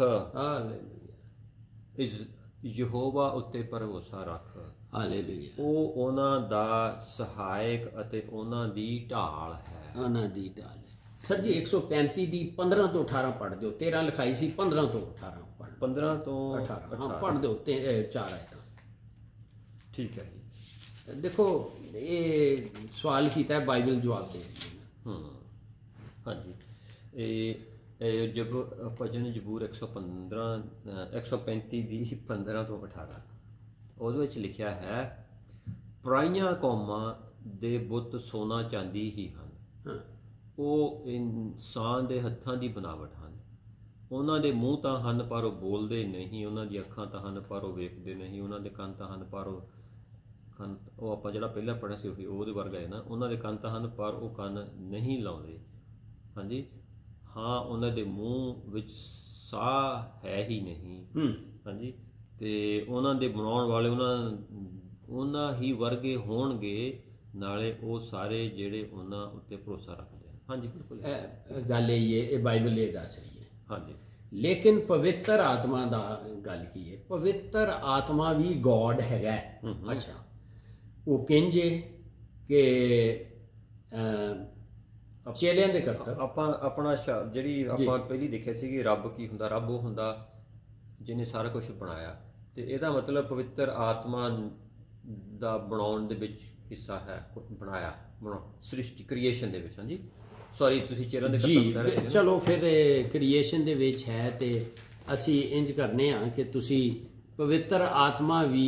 ਯਹੋਵਾ ਉੱਤੇ ਭਰੋਸਾ ਰੱਖ। ਹਾਲੇਲੂਇਆ। ਉਹ ਉਹਨਾਂ ਦਾ ਸਹਾਇਕ ਅਤੇ ਉਹਨਾਂ ਦੀ ਢਾਲ ਹੈ। ਉਹਨਾਂ ਦੀ ਢਾਲ ਹੈ। ਸਰ ਜੀ ਇੱਕ ਸੌ ਪੈਂਤੀ ਦੀ ਪੰਦਰਾਂ ਤੋਂ ਅਠਾਰਾਂ ਪੜ੍ਹ ਦਿਓ। ਤੇਰਾਂ ਲਿਖਾਈ ਸੀ, ਪੰਦਰਾਂ ਤੋਂ ਅਠਾਰਾਂ ਪੜ੍ਹ, ਪੰਦਰਾਂ ਤੋਂ ਅਠਾਰਾਂ ਹਾਂ ਪੜ੍ਹ ਦਿਓ। ਤੇ ਚਾਰ ਆਇਤਾਂ। ਠੀਕ ਹੈ ਜੀ। ਦੇਖੋ ਇਹ ਸਵਾਲ ਕੀਤਾ ਹੈ, ਬਾਈਬਲ ਜਵਾਬ ਦੇ ਰਹੀ ਹੈ। ਹੂੰ ਹਾਂਜੀ, ਇਹ ਜਬ ਭਜਨ ਜ਼ਬੂਰ ਇੱਕ ਸੌ ਪੰਦਰਾਂ ਇੱਕ ਸੌ ਪੈਂਤੀ ਦੀ ਪੰਦਰਾਂ ਤੋਂ ਅਠਾਰਾਂ, ਉਹਦੇ ਵਿੱਚ ਲਿਖਿਆ ਹੈ, ਪਰਾਈਆਂ ਕੌਮਾਂ ਦੇ ਬੁੱਤ ਸੋਨਾ ਚਾਂਦੀ ਹੀ ਹਨ, ਉਹ ਇਨਸਾਨ ਦੇ ਹੱਥਾਂ ਦੀ ਬਣਾਵਟ ਹਨ। ਉਹਨਾਂ ਦੇ ਮੂੰਹ ਤਾਂ ਹਨ ਪਰ ਉਹ ਬੋਲਦੇ ਨਹੀਂ। ਉਹਨਾਂ ਦੀਆਂ ਅੱਖਾਂ ਤਾਂ ਹਨ ਪਰ ਉਹ ਵੇਖਦੇ ਨਹੀਂ। ਉਹਨਾਂ ਦੇ ਕੰਨ ਤਾਂ ਹਨ ਪਰ ਉਹ ਕੰਨ, ਉਹ ਆਪਾਂ ਜਿਹੜਾ ਪਹਿਲਾਂ ਪੜ੍ਹਿਆ ਸੀ ਉਹੀ ਉਹਦੇ ਵਰਗਾ ਹੈ ਨਾ। ਉਹਨਾਂ ਦੇ ਕੰਨ ਤਾਂ ਹਨ ਪਰ ਉਹ ਕੰਨ ਨਹੀਂ ਲਾਉਂਦੇ। ਹਾਂਜੀ, ਹਾਂ, ਉਹਨਾਂ ਦੇ ਮੂੰਹ ਵਿੱਚ ਸਾਹ ਹੈ ਹੀ ਨਹੀਂ। ਹਾਂਜੀ, ਤੇ ਉਹਨਾਂ ਦੇ ਬਣਾਉਣ ਵਾਲੇ ਉਹਨਾਂ ਉਹਨਾਂ ਹੀ ਵਰਗੇ ਹੋਣਗੇ, ਨਾਲੇ ਉਹ ਸਾਰੇ ਜਿਹੜੇ ਉਹਨਾਂ ਉੱਤੇ ਭਰੋਸਾ ਰੱਖਦੇ ਹਨ। ਹਾਂਜੀ ਬਿਲਕੁਲ, ਗੱਲ ਇਹ ਹੈ, ਇਹ ਬਾਈਬਲ ਇਹ ਦੱਸ ਰਹੀ ਹੈ। ਹਾਂਜੀ, ਲੇਕਿਨ ਪਵਿੱਤਰ ਆਤਮਾ ਦਾ ਗੱਲ ਕੀ ਹੈ? ਪਵਿੱਤਰ ਆਤਮਾ ਵੀ ਗੋਡ ਹੈਗਾ। ਅੱਛਾ, ਉਹ ਕਹਿੰਦੇ ਕਿ ਚੇਲਿਆਂ ਦੇ ਕਰਤੱਵ ਆਪਾਂ ਆਪਣਾ ਜਿਹੜੀ ਆਪਾਂ ਪਹਿਲੀ ਦੇਖਿਆ ਸੀ ਕਿ ਰੱਬ ਕੀ ਹੁੰਦਾ? ਰੱਬ ਉਹ ਹੁੰਦਾ ਜਿਹਨੇ ਸਾਰਾ ਕੁਝ ਬਣਾਇਆ, ਤੇ ਇਹਦਾ ਮਤਲਬ ਪਵਿੱਤਰ ਆਤਮਾ ਦਾ ਬਣਾਉਣ ਦੇ ਵਿੱਚ ਹਿੱਸਾ ਹੈ, ਬਣਾਇਆ, ਬਣਾ ਸ੍ਰਿਸ਼ਟੀ ਕ੍ਰੀਏਸ਼ਨ ਦੇ ਵਿੱਚ। ਹਾਂਜੀ ਸੌਰੀ, ਤੁਸੀਂ ਚੇਲਿਆਂ ਦੇ ਕਰਤੱਵ ਜੀ ਚਲੋ ਫਿਰ ਕ੍ਰੀਏਸ਼ਨ ਦੇ ਵਿੱਚ ਹੈ, ਤੇ ਅਸੀਂ ਇੰਜ ਕਰਨੇ ਆ ਕਿ ਤੁਸੀਂ ਪਵਿੱਤਰ ਆਤਮਾ ਵੀ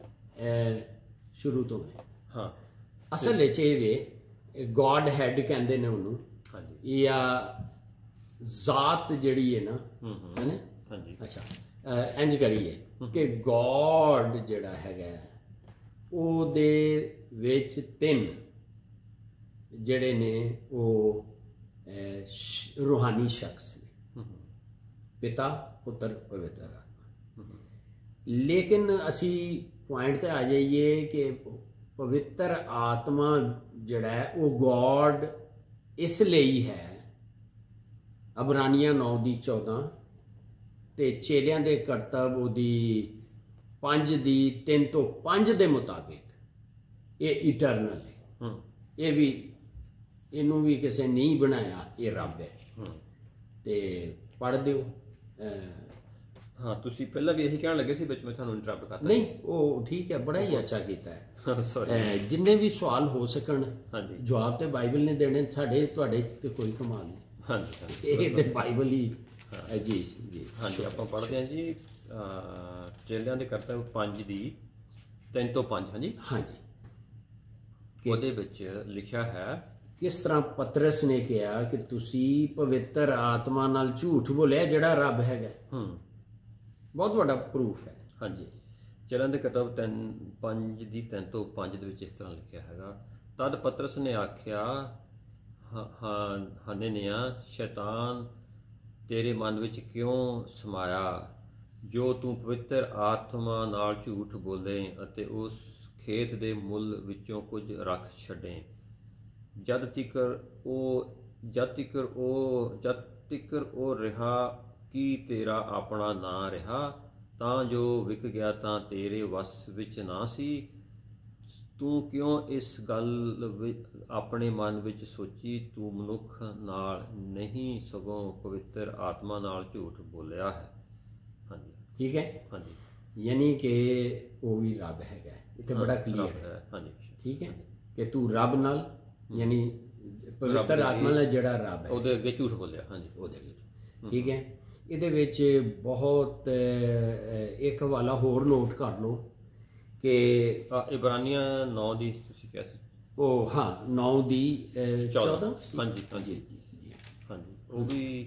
ਸ਼ੁਰੂ ਤੋਂ ਹਾਂ ਅਸਲ ਵਿੱਚ ਇਹ ਵੇ ਗੋਡ ਹੈਡ ਕਹਿੰਦੇ ਨੇ ਉਹਨੂੰ। ਹਾਂਜੀ, ਜਾਂ ਜ਼ਾਤ ਜਿਹੜੀ ਹੈ ਨਾ, ਹੈ ਨਾ। ਹਾਂਜੀ, ਅੱਛਾ ਇੰਜ ਕਰੀਏ ਕਿ ਗੋਡ ਜਿਹੜਾ ਹੈਗਾ ਉਹਦੇ ਵਿੱਚ ਤਿੰਨ ਜਿਹੜੇ ਨੇ ਉਹ ਰੂਹਾਨੀ ਸ਼ਖਸ ਨੇ, ਪਿਤਾ, ਪੁੱਤਰ, ਪਵਿੱਤਰ ਆਤਮਾ। ਲੇਕਿਨ ਅਸੀਂ ਪੁਆਇੰਟ ਤੇ ਆ ਜਾਈਏ ਕਿ ਪਵਿੱਤਰ ਆਤਮਾ ਜਿਹੜਾ ਹੈ ਉਹ ਗੋਡ ਇਸ ਲਈ ਹੈ, ਅਬਰਾਨੀਆਂ ਨੌ ਦੀ ਚੌਦਾਂ, ਤੇ ਚੇਲਿਆਂ ਦੇ ਕਰਤੱਵ ਉਹਦੀ ਪੰਜ ਦੀ ਤਿੰਨ ਤੋਂ ਪੰਜ ਦੇ ਮੁਤਾਬਿਕ ਇਹ ਇਟਰਨਲ ਹੈ। ਇਹ ਵੀ, ਇਹਨੂੰ ਵੀ ਕਿਸੇ ਨਹੀਂ ਬਣਾਇਆ, ਇਹ ਰੱਬ ਹੈ। ਤੇ ਪੜ੍ਹ ਦਿਓ। ਹਾਂ, ਤੁਸੀਂ ਪਹਿਲਾਂ ਵੀ ਇਹੀ ਕਹਿਣ ਲੱਗੇ ਸੀ, ਵਿੱਚ ਮੈਂ ਤੁਹਾਨੂੰ ਇੰਟਰਪਟ ਕਰਤਾ। ਨਹੀਂ, ਉਹ ਠੀਕ ਹੈ, ਬੜਾ ਹੀ ਅੱਛਾ ਕੀਤਾ ਹੈ। ਜਿੰਨੇ ਵੀ ਸਵਾਲ ਹੋ ਸਕਣ, ਜਵਾਬ ਤੇ ਬਾਈਬਲ ਨੇ ਦੇਣੇ, ਸਾਡੇ ਤੁਹਾਡੇ ਤੇ ਕੋਈ ਕਮਾਲ ਨਹੀਂ। ਹਾਂਜੀ, ਇਹ ਤੇ ਬਾਈਬਲ ਹੀ ਜੀ ਜੀ ਹਾਂਜੀ ਆਪਾਂ ਪੜ੍ਹਦੇ ਹਾਂ ਜੀ ਚੇਲਿਆਂ ਦੇ ਕਰਤੱਵ ਪੰਜ ਦੀ ਤਿੰਨ ਤੋਂ ਪੰਜ। ਹਾਂਜੀ ਹਾਂਜੀ ਉਹਦੇ ਵਿੱਚ ਲਿਖਿਆ ਹੈ ਕਿਸ ਤਰ੍ਹਾਂ ਪਤਰਸ ਨੇ ਕਿਹਾ ਕਿ ਤੁਸੀਂ ਪਵਿੱਤਰ ਆਤਮਾ ਨਾਲ ਝੂਠ ਬੋਲਿਆ ਜਿਹੜਾ ਰੱਬ ਹੈਗਾ। ਹੂੰ ਬਹੁਤ ਵੱਡਾ ਪ੍ਰੂਫ ਹੈ। ਹਾਂਜੀ ਚੇਲਿਆਂ ਦੇ ਕਰਤੱਵ ਤਿੰਨ ਪੰਜ ਦੀ ਤਿੰਨ ਤੋਂ ਪੰਜ ਦੇ ਵਿੱਚ ਇਸ ਤਰ੍ਹਾਂ ਲਿਖਿਆ ਹੈਗਾ, ਤਦ ਪਤਰਸ ਨੇ ਆਖਿਆ, ਹਾਂ ਹਨਨਿਆ ਸ਼ੈਤਾਨ ਤੇਰੇ ਮਨ ਵਿੱਚ ਕਿਉਂ ਸਮਾਇਆ, ਜੋ ਤੂੰ ਪਵਿੱਤਰ ਆਤਮਾ ਨਾਲ ਝੂਠ ਬੋਲੇ ਅਤੇ ਉਸ ਖੇਤ ਦੇ ਮੁੱਲ ਵਿੱਚੋਂ ਕੁਝ ਰੱਖ ਛੱਡੇ, ਜਦ ਤਿਕਰ ਉਹ ਜਦ ਤਿਕਰ ਉਹ ਜਦ ਤਿਕਰ ਉਹ ਰਿਹਾ ਕਿ ਤੇਰਾ ਆਪਣਾ ਨਾ ਰਿਹਾ, ਤਾਂ ਜੋ ਵਿਕ ਗਿਆ ਤਾਂ ਤੇਰੇ ਵਸ ਵਿੱਚ ਨਾ ਸੀ। ਤੂੰ ਕਿਉਂ ਇਸ ਗੱਲ ਆਪਣੇ ਮਨ ਵਿੱਚ ਸੋਚੀ, ਤੂੰ ਮਨੁੱਖ ਨਾਲ ਨਹੀਂ ਸਗੋਂ ਪਵਿੱਤਰ ਆਤਮਾ ਨਾਲ ਝੂਠ ਬੋਲਿਆ ਹੈ। ਹਾਂਜੀ ਠੀਕ ਹੈ। ਹਾਂਜੀ ਯਾਨੀ ਕਿ ਉਹ ਵੀ ਰੱਬ ਹੈਗਾ, ਇੱਥੇ ਬੜਾ ਕਲੀਅਰ ਹੈ। ਹਾਂਜੀ ਠੀਕ ਹੈ ਕਿ ਤੂੰ ਰੱਬ ਨਾਲ ਯਾਨੀ ਪਵਿੱਤਰ ਆਤਮਾ ਨਾਲ ਜਿਹੜਾ ਰੱਬ ਹੈ ਉਹਦੇ ਅੱਗੇ ਝੂਠ ਬੋਲਿਆ। ਹਾਂਜੀ ਉਹਦੇ ਅੱਗੇ। ਠੀਕ ਹੈ। ਇਹਦੇ ਵਿੱਚ ਬਹੁਤ ਇੱਕ ਹਵਾਲਾ ਹੋਰ ਨੋਟ ਕਰ ਲਓ ਕਿ ਇਬਰਾਨੀਆਂ ਨੌ ਦੀ ਤੁਸੀਂ ਕਿਹਾ ਸੀ ਉਹ, ਹਾਂ ਨੌ ਦੀ ਚੌਦਾਂ। ਹਾਂਜੀ ਹਾਂਜੀ ਹਾਂਜੀ ਉਹ ਵੀ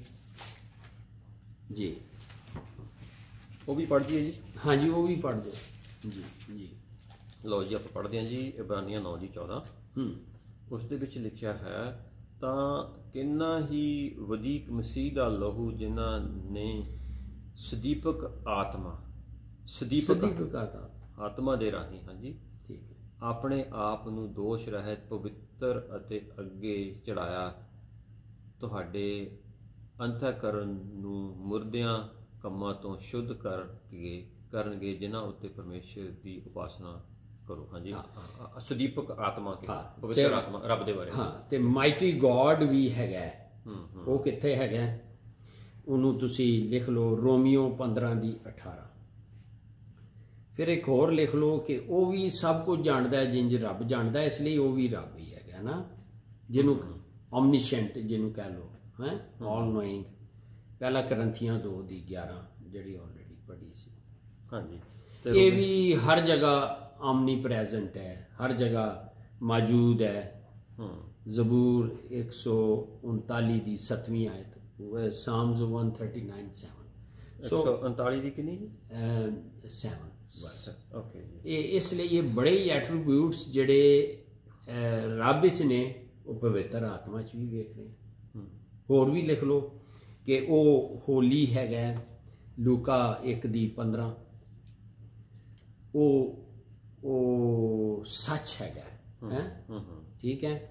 ਜੀ ਉਹ ਵੀ ਪੜ੍ਹਦੀ ਹੈ ਜੀ। ਹਾਂਜੀ ਉਹ ਵੀ ਪੜ੍ਹਦੇ ਜੀ ਜੀ। ਲਓ ਜੀ ਆਪਾਂ ਪੜ੍ਹਦੇ ਹਾਂ ਜੀ ਇਬਰਾਨੀਆਂ ਨੌ ਦੀ ਚੌਦਾਂ। ਹੂੰ ਉਸ ਦੇ ਵਿੱਚ ਲਿਖਿਆ ਹੈ, ਤਾਂ ਕਿੰਨਾ ਹੀ ਵਧੀਕ ਮਸੀਹ ਦਾ ਲਹੂ ਜਿਨ੍ਹਾਂ ਨੇ ਸਦੀਪਕ ਆਤਮਾ ਸਦੀਪਕ ਆਤਮਾ ਦੇ ਰਾਹੀਂ ਹਾਂਜੀ ਠੀਕ ਹੈ ਆਪਣੇ ਆਪ ਨੂੰ ਦੋਸ਼ ਰਹਿਤ ਪਵਿੱਤਰ ਅਤੇ ਅੱਗੇ ਚੜਾਇਆ, ਤੁਹਾਡੇ ਅੰਤःਕਰਨ ਨੂੰ ਮੁਰਦਿਆਂ ਕੰਮਾਂ ਤੋਂ ਸ਼ੁੱਧ ਕਰਕੇ ਕਰਨਗੇ, ਜਿਨ੍ਹਾਂ ਉੱਤੇ ਪਰਮੇਸ਼ਰ ਦੀ ਉਪਾਸਨਾ ਕਰੋ। ਹਾਂਜੀ ਸਦੀਪਕ ਆਤਮਾ ਕੇ ਪਵਿੱਤਰ ਆਤਮਾ ਰੱਬ ਦੇ ਬਾਰੇ। ਹਾਂ ਤੇ ਮਾਈਟੀ ਗੋਡ ਵੀ ਹੈਗਾ। ਉਹ ਕਿੱਥੇ ਹੈਗਾ ਉਹਨੂੰ ਤੁਸੀਂ ਲਿਖ ਲਓ ਰੋਮੀਓ ਪੰਦਰਾਂ ਦੀ ਅਠਾਰਾਂ। ਫਿਰ ਇੱਕ ਹੋਰ ਲਿਖ ਲਓ ਕਿ ਉਹ ਵੀ ਸਭ ਕੁਝ ਜਾਣਦਾ ਹੈ ਜਿੰਜ ਰੱਬ ਜਾਣਦਾ, ਇਸ ਲਈ ਉਹ ਵੀ ਰੱਬ ਹੀ ਹੈਗਾ ਨਾ, ਜਿਹਨੂੰ ਓਮਨੀਸ਼ੈਂਟ ਜਿਹਨੂੰ ਕਹਿ ਲਓ ਹੈ, ਆਲ ਨੋਇੰਗ। ਪਹਿਲਾ ਕਰੰਥੀਆਂ ਦੋ ਦੀ ਗਿਆਰਾਂ ਜਿਹੜੀ ਆਲਰੇਡੀ ਪੜ੍ਹੀ ਸੀ। ਹਾਂਜੀ ਇਹ ਵੀ ਹਰ ਜਗ੍ਹਾ ਆਮਨੀ ਪ੍ਰੈਜ਼ੈਂਟ ਹੈ, ਹਰ ਜਗ੍ਹਾ ਮੌਜੂਦ ਹੈ। ਜ਼ਬੂਰ ਇੱਕ ਸੌ ਉਨਤਾਲੀ ਦੀ ਸੱਤਵੀਂ ਆਇਤ, ਸਾਮਜ਼ ਇੱਕ ਸੌ ਉਨਤਾਲੀ ਸੈਵਨ। ਸੋ ਉਨਤਾਲੀ ਦੀ ਕਿੰਨੀ ਸੈਵਨ ਬਸ। ਓਕੇ ਇਹ ਇਸ ਲਈ ਇਹ ਬੜੇ ਹੀ ਐਟਰੀਬਿਊਟਸ ਜਿਹੜੇ ਰੱਬ ਵਿੱਚ ਨੇ ਉਹ ਪਵਿੱਤਰ ਆਤਮਾ 'ਚ ਵੀ ਵੇਖ ਰਹੇ ਹਾਂ। ਹੋਰ ਵੀ ਲਿਖ ਲਓ ਕਿ ਉਹ ਹੋਲੀ ਹੈਗਾ, ਲੂਕਾ ਇੱਕ ਦੀ ਪੰਦਰਾਂ। ਉਹ ਉਹ ਸੱਚ ਹੈਗਾ ਹੈ। ਠੀਕ ਹੈ।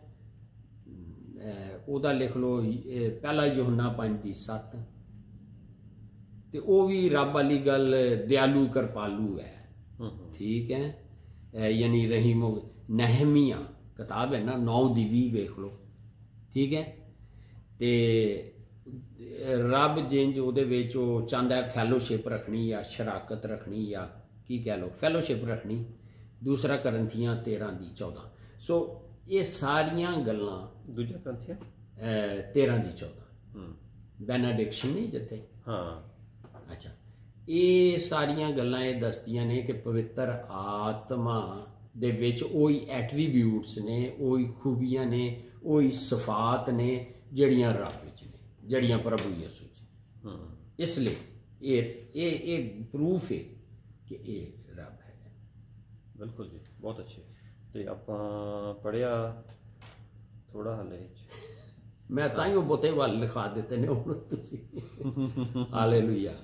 ਉਹਦਾ ਲਿਖ ਲਓ ਪਹਿਲਾ ਯੋਹੰਨਾ ਪੰਜ ਦੀ ਸੱਤ। ਤੇ ਉਹ ਵੀ ਰੱਬ ਵਾਲੀ ਗੱਲ ਦਿਆਲੂ ਕਿਰਪਾਲੂ ਹੈ। ਠੀਕ ਹੈ। ਯਾਨੀ ਰਹੀਮ ਨਹਿਮੀਆ ਕਿਤਾਬ ਹੈ ਨਾ, ਨੌ ਦੀ ਵੀ ਵੇਖ ਲਓ। ਠੀਕ ਹੈ। ਤੇ ਰੱਬ ਜਿੰਜ ਉਹਦੇ ਵਿੱਚ ਉਹ ਚਾਹੁੰਦਾ ਫੈਲੋਸ਼ਿਪ ਰੱਖਣੀ ਜਾਂ ਸ਼ਰਾਕਤ ਰੱਖਣੀ ਜਾਂ ਕੀ ਕਹਿ ਲਓ ਫੈਲੋਸ਼ਿਪ ਰੱਖਣੀ। ਦੂਸਰਾ ਕਰੰਥੀਆਂ ਤੇਰਾਂ ਦੀ ਚੌਦਾਂ। ਸੋ ਇਹ ਸਾਰੀਆਂ ਗੱਲਾਂ ਦੂਜਾ ਕਰੰਥੀਆਂ ਤੇਰਾਂ ਦੀ ਚੌਦਾਂ ਬੈਨਾਡਿਕਸ਼ਨ ਨਹੀਂ ਜਿੱਥੇ। ਹਾਂ ਅੱਛਾ ਇਹ ਸਾਰੀਆਂ ਗੱਲਾਂ ਇਹ ਦੱਸਦੀਆਂ ਨੇ ਕਿ ਪਵਿੱਤਰ ਆਤਮਾ ਦੇ ਵਿੱਚ ਉਹੀ ਐਟਰੀਬਿਊਟਸ ਨੇ, ਉਹੀ ਖੂਬੀਆਂ ਨੇ, ਉਹੀ ਸਿਫਾਤ ਨੇ ਜਿਹੜੀਆਂ ਰੱਬ ਵਿੱਚ ਨੇ, ਜਿਹੜੀਆਂ ਪ੍ਰਭੂ ਯਿਸੂ 'ਚ। ਇਸ ਲਈ ਇਹ ਇਹ ਇਹ ਪ੍ਰੂਫ ਹੈ ਕਿ ਇਹ ਰੱਬ ਹੈਗਾ। ਬਿਲਕੁਲ ਜੀ ਬਹੁਤ ਅੱਛੇ। ਤੇ ਆਪਾਂ ਪੜ੍ਹਿਆ ਥੋੜਾ ਹਲੇ ਮੈਂ ਤਾਂ ਹੀ ਉਹ ਬੋਤੇ ਵੱਲ ਲਿਖਾ ਦਿੱਤੇ ਨੇ ਹੁਣ ਤੁਸੀਂ। ਹਾਲੇਲੂਇਆ।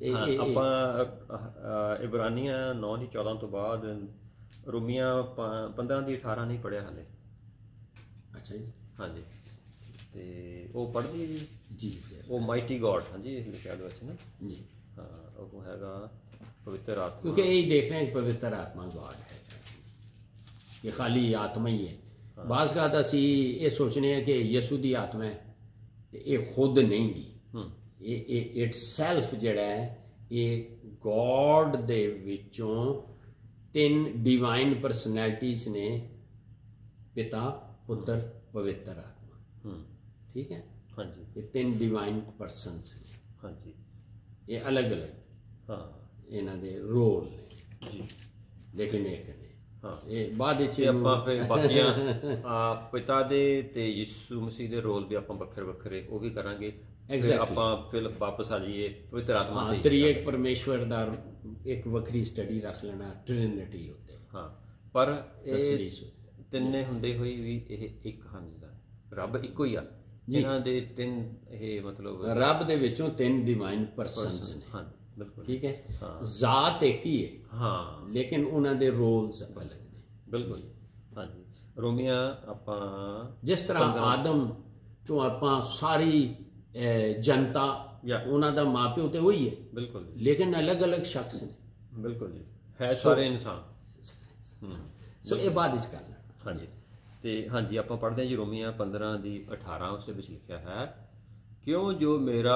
ਆਪਾਂ ਇਬਰਾਨੀਆਂ ਨੌ ਦੀ ਚੌਦਾਂ ਤੋਂ ਬਾਅਦ ਰੋਮੀਆਂ ਪੰਦਰਾਂ ਦੀ ਅਠਾਰਾਂ ਨਹੀਂ ਪੜ੍ਹਿਆ ਹਾਲੇ। ਅੱਛਾ ਜੀ। ਹਾਂਜੀ ਤੇ ਉਹ ਪੜ੍ਹਦੀ ਜੀ ਜੀ ਉਹ ਮਾਈਟੀ ਗੋਡ। ਹਾਂਜੀ ਇਹ ਲਿਖਿਆ ਹੋਇਆ ਸੀ ਨਾ ਜੀ। ਹਾਂ ਉਹ ਹੈਗਾ ਪਵਿੱਤਰ ਆਤਮਾ। ਕਿਉਂਕਿ ਇਹ ਦੇਖ ਰਹੇ ਕਿ ਪਵਿੱਤਰ ਆਤਮਾ ਗੋਡ ਹੈ, ਇਹ ਖਾਲੀ ਆਤਮਾ ਹੀ ਹੈ। ਬਾਜ਼ ਬਾਤ ਅਸੀਂ ਇਹ ਸੋਚਨੇ ਹਾਂ ਕਿ ਯਿਸੂ ਦੀ ਆਤਮਾ ਹੈ ਤੇ ਇਹ ਖੁਦ ਨਹੀਂ ਗੀ। ਇਹ ਇਹ ਇਟ ਸੈਲਫ ਜਿਹੜਾ ਹੈ ਇਹ ਗੋਡ ਦੇ ਵਿੱਚੋਂ ਤਿੰਨ ਡਿਵਾਈਨ ਪਰਸਨੈਲਿਟੀਜ਼ ਨੇ, ਪਿਤਾ ਪੁੱਤਰ ਪਵਿੱਤਰ ਆਤਮਾ। ਠੀਕ ਹੈ। ਹਾਂਜੀ ਇਹ ਤਿੰਨ ਡਿਵਾਈਨ ਪਰਸਨਸ ਨੇ। ਹਾਂਜੀ, ਇਹ ਅਲੱਗ ਅਲੱਗ ਹਾਂ ਇਹਨਾਂ ਦੇ ਰੋਲ ਨੇ ਜੀ, ਲੇਕਿਨ ਇੱਕ ਨੇ ਹਾਂ। ਇਹ ਬਾਅਦ ਵਿੱਚ ਤੇ ਆਪਾਂ ਫਿਰ ਬਾਕੀਆਂ ਆ, ਪਿਤਾ ਦੇ ਤੇ ਯਿਸੂ ਮਸੀਹ ਦੇ ਰੋਲ ਵੀ ਆਪਾਂ ਵੱਖਰੇ ਵੱਖਰੇ ਉਹ ਵੀ ਕਰਾਂਗੇ। ਫਿਰ Exactly. ਆਪਾਂ ਫਿਰ ਵਾਪਸ ਆ ਜਾਈਏ ਪਵਿੱਤਰ ਆਤਮਾ ਹਾਂ, ਤੇ। ਤ੍ਰਿਏਕ ਪਰਮੇਸ਼ਵਰ ਦਾ ਇੱਕ ਵੱਖਰੀ ਸਟੱਡੀ ਰੱਖ ਲੈਣਾ ਟ੍ਰਿਨਿਟੀ ਉੱਤੇ, ਹਾਂ, ਪਰ ਤਸਲੀਸ ਇਹ ਉੱਤੇ। ਤਿੰਨੇ ਹੁੰਦੇ ਹੋਏ ਵੀ ਇਹ ਇੱਕ ਹਨ ਦਾ ਰੱਬ ਇੱਕੋ ਹੀ ਆ। ਜੀ। ਇਹਨਾਂ ਦੇ ਤਿੰਨ ਇਹ ਮਤਲਬ ਰੱਬ ਦੇ ਵਿੱਚੋਂ ਤਿੰਨ ਡਿਵਾਈਨ ਪਰਸਨਸ ਨੇ, ਹਾਂ ਬਿਲਕੁਲ ਠੀਕ ਹੈ। ਹਾਂ। ਜ਼ਾਤ ਇੱਕ ਹੀ ਹੈ, ਹਾਂ ਲੇਕਿਨ ਉਹਨਾਂ ਦੇ ਰੋਲਸ ਅਲੱਗ ਨੇ। ਬਿਲਕੁਲ ਹਾਂਜੀ। ਰੋਮੀਆਂ ਆਪਾਂ ਜਿਸ ਤਰ੍ਹਾਂ ਆਦਮ ਤੋਂ ਆਪਾਂ ਸਾਰੀ ਅਹ, ਜਨਤਾ Yeah. ਉਹਨਾਂ ਦਾ ਮਾਪਿਓ ਤੇ ਉਹੀ ਹੈ, ਬਿਲਕੁਲ ਜੀ, ਲੇਕਿਨ ਅਲੱਗ ਅਲੱਗ ਸ਼ਖਸ ਨੇ। ਬਿਲਕੁਲ ਜੀ, ਹੈ ਸਾਰੇ ਇਨਸਾਨ। ਹੂੰ ਸੋ ਇਹ ਬਾਅਦ ਵਿੱਚ ਕਰਨਾ। ਹਾਂਜੀ। ਤੇ ਹਾਂਜੀ ਆਪਾਂ ਪੜ੍ਹਦੇ ਹਾਂ ਜੀ ਰੋਮੀਆਂ ਪੰਦਰਾਂ ਦੀ ਅਠਾਰਾਂ, ਉਸ ਦੇ ਵਿੱਚ ਲਿਖਿਆ ਹੈ, ਕਿਉਂ ਜੋ ਮੇਰਾ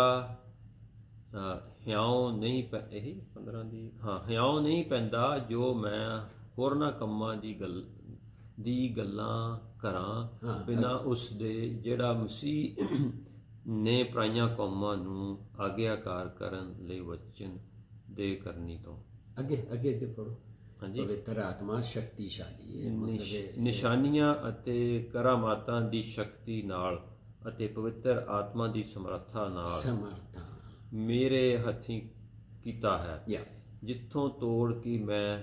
ਅ, ਹਿਆਉ ਨਹੀਂ ਪੈ ਇਹ ਪੰਦਰਾਂ ਦੀ ਹਾਂ ਹਿਆਉ ਨਹੀਂ ਪੈਂਦਾ ਜੋ ਮੈਂ ਹੋਰਨਾਂ ਕੰਮਾਂ ਦੀ ਗੱਲ ਦੀ ਗੱਲਾਂ ਕਰਾਂ ਹਾਂ, ਬਿਨਾਂ ਉਸ ਦੇ ਜਿਹੜਾ ਮਸੀਹ ਨੇ ਪਰਾਈਆਂ ਕੌਮਾਂ ਨੂੰ ਆਗਿਆਕਾਰ ਕਰਨ ਲਈ ਵਚਨ ਦੇ ਕਰਨੀ ਤੋਂ। ਅੱਗੇ ਅੱਗੇ ਅੱਗੇ ਪੜੋ। ਹਾਂਜੀ। ਪਵਿੱਤਰ ਆਤਮਾ ਸ਼ਕਤੀਸ਼ਾਲੀ ਹੈ, ਮਤਲਬ ਨਿਸ਼- ਇਹ- ਨਿਸ਼ਾਨੀਆਂ ਅਤੇ ਕਰਾਮਾਤਾਂ ਦੀ ਸ਼ਕਤੀ ਨਾਲ ਅਤੇ ਪਵਿੱਤਰ ਆਤਮਾ ਦੀ ਸਮਰੱਥਾ ਨਾਲ ਸਮਰਥਾ ਮੇਰੇ ਹੱਥੀਂ ਕੀਤਾ ਹੈ, ਯਾ ਜਿੱਥੋਂ ਤੋੜ ਕਿ ਮੈਂ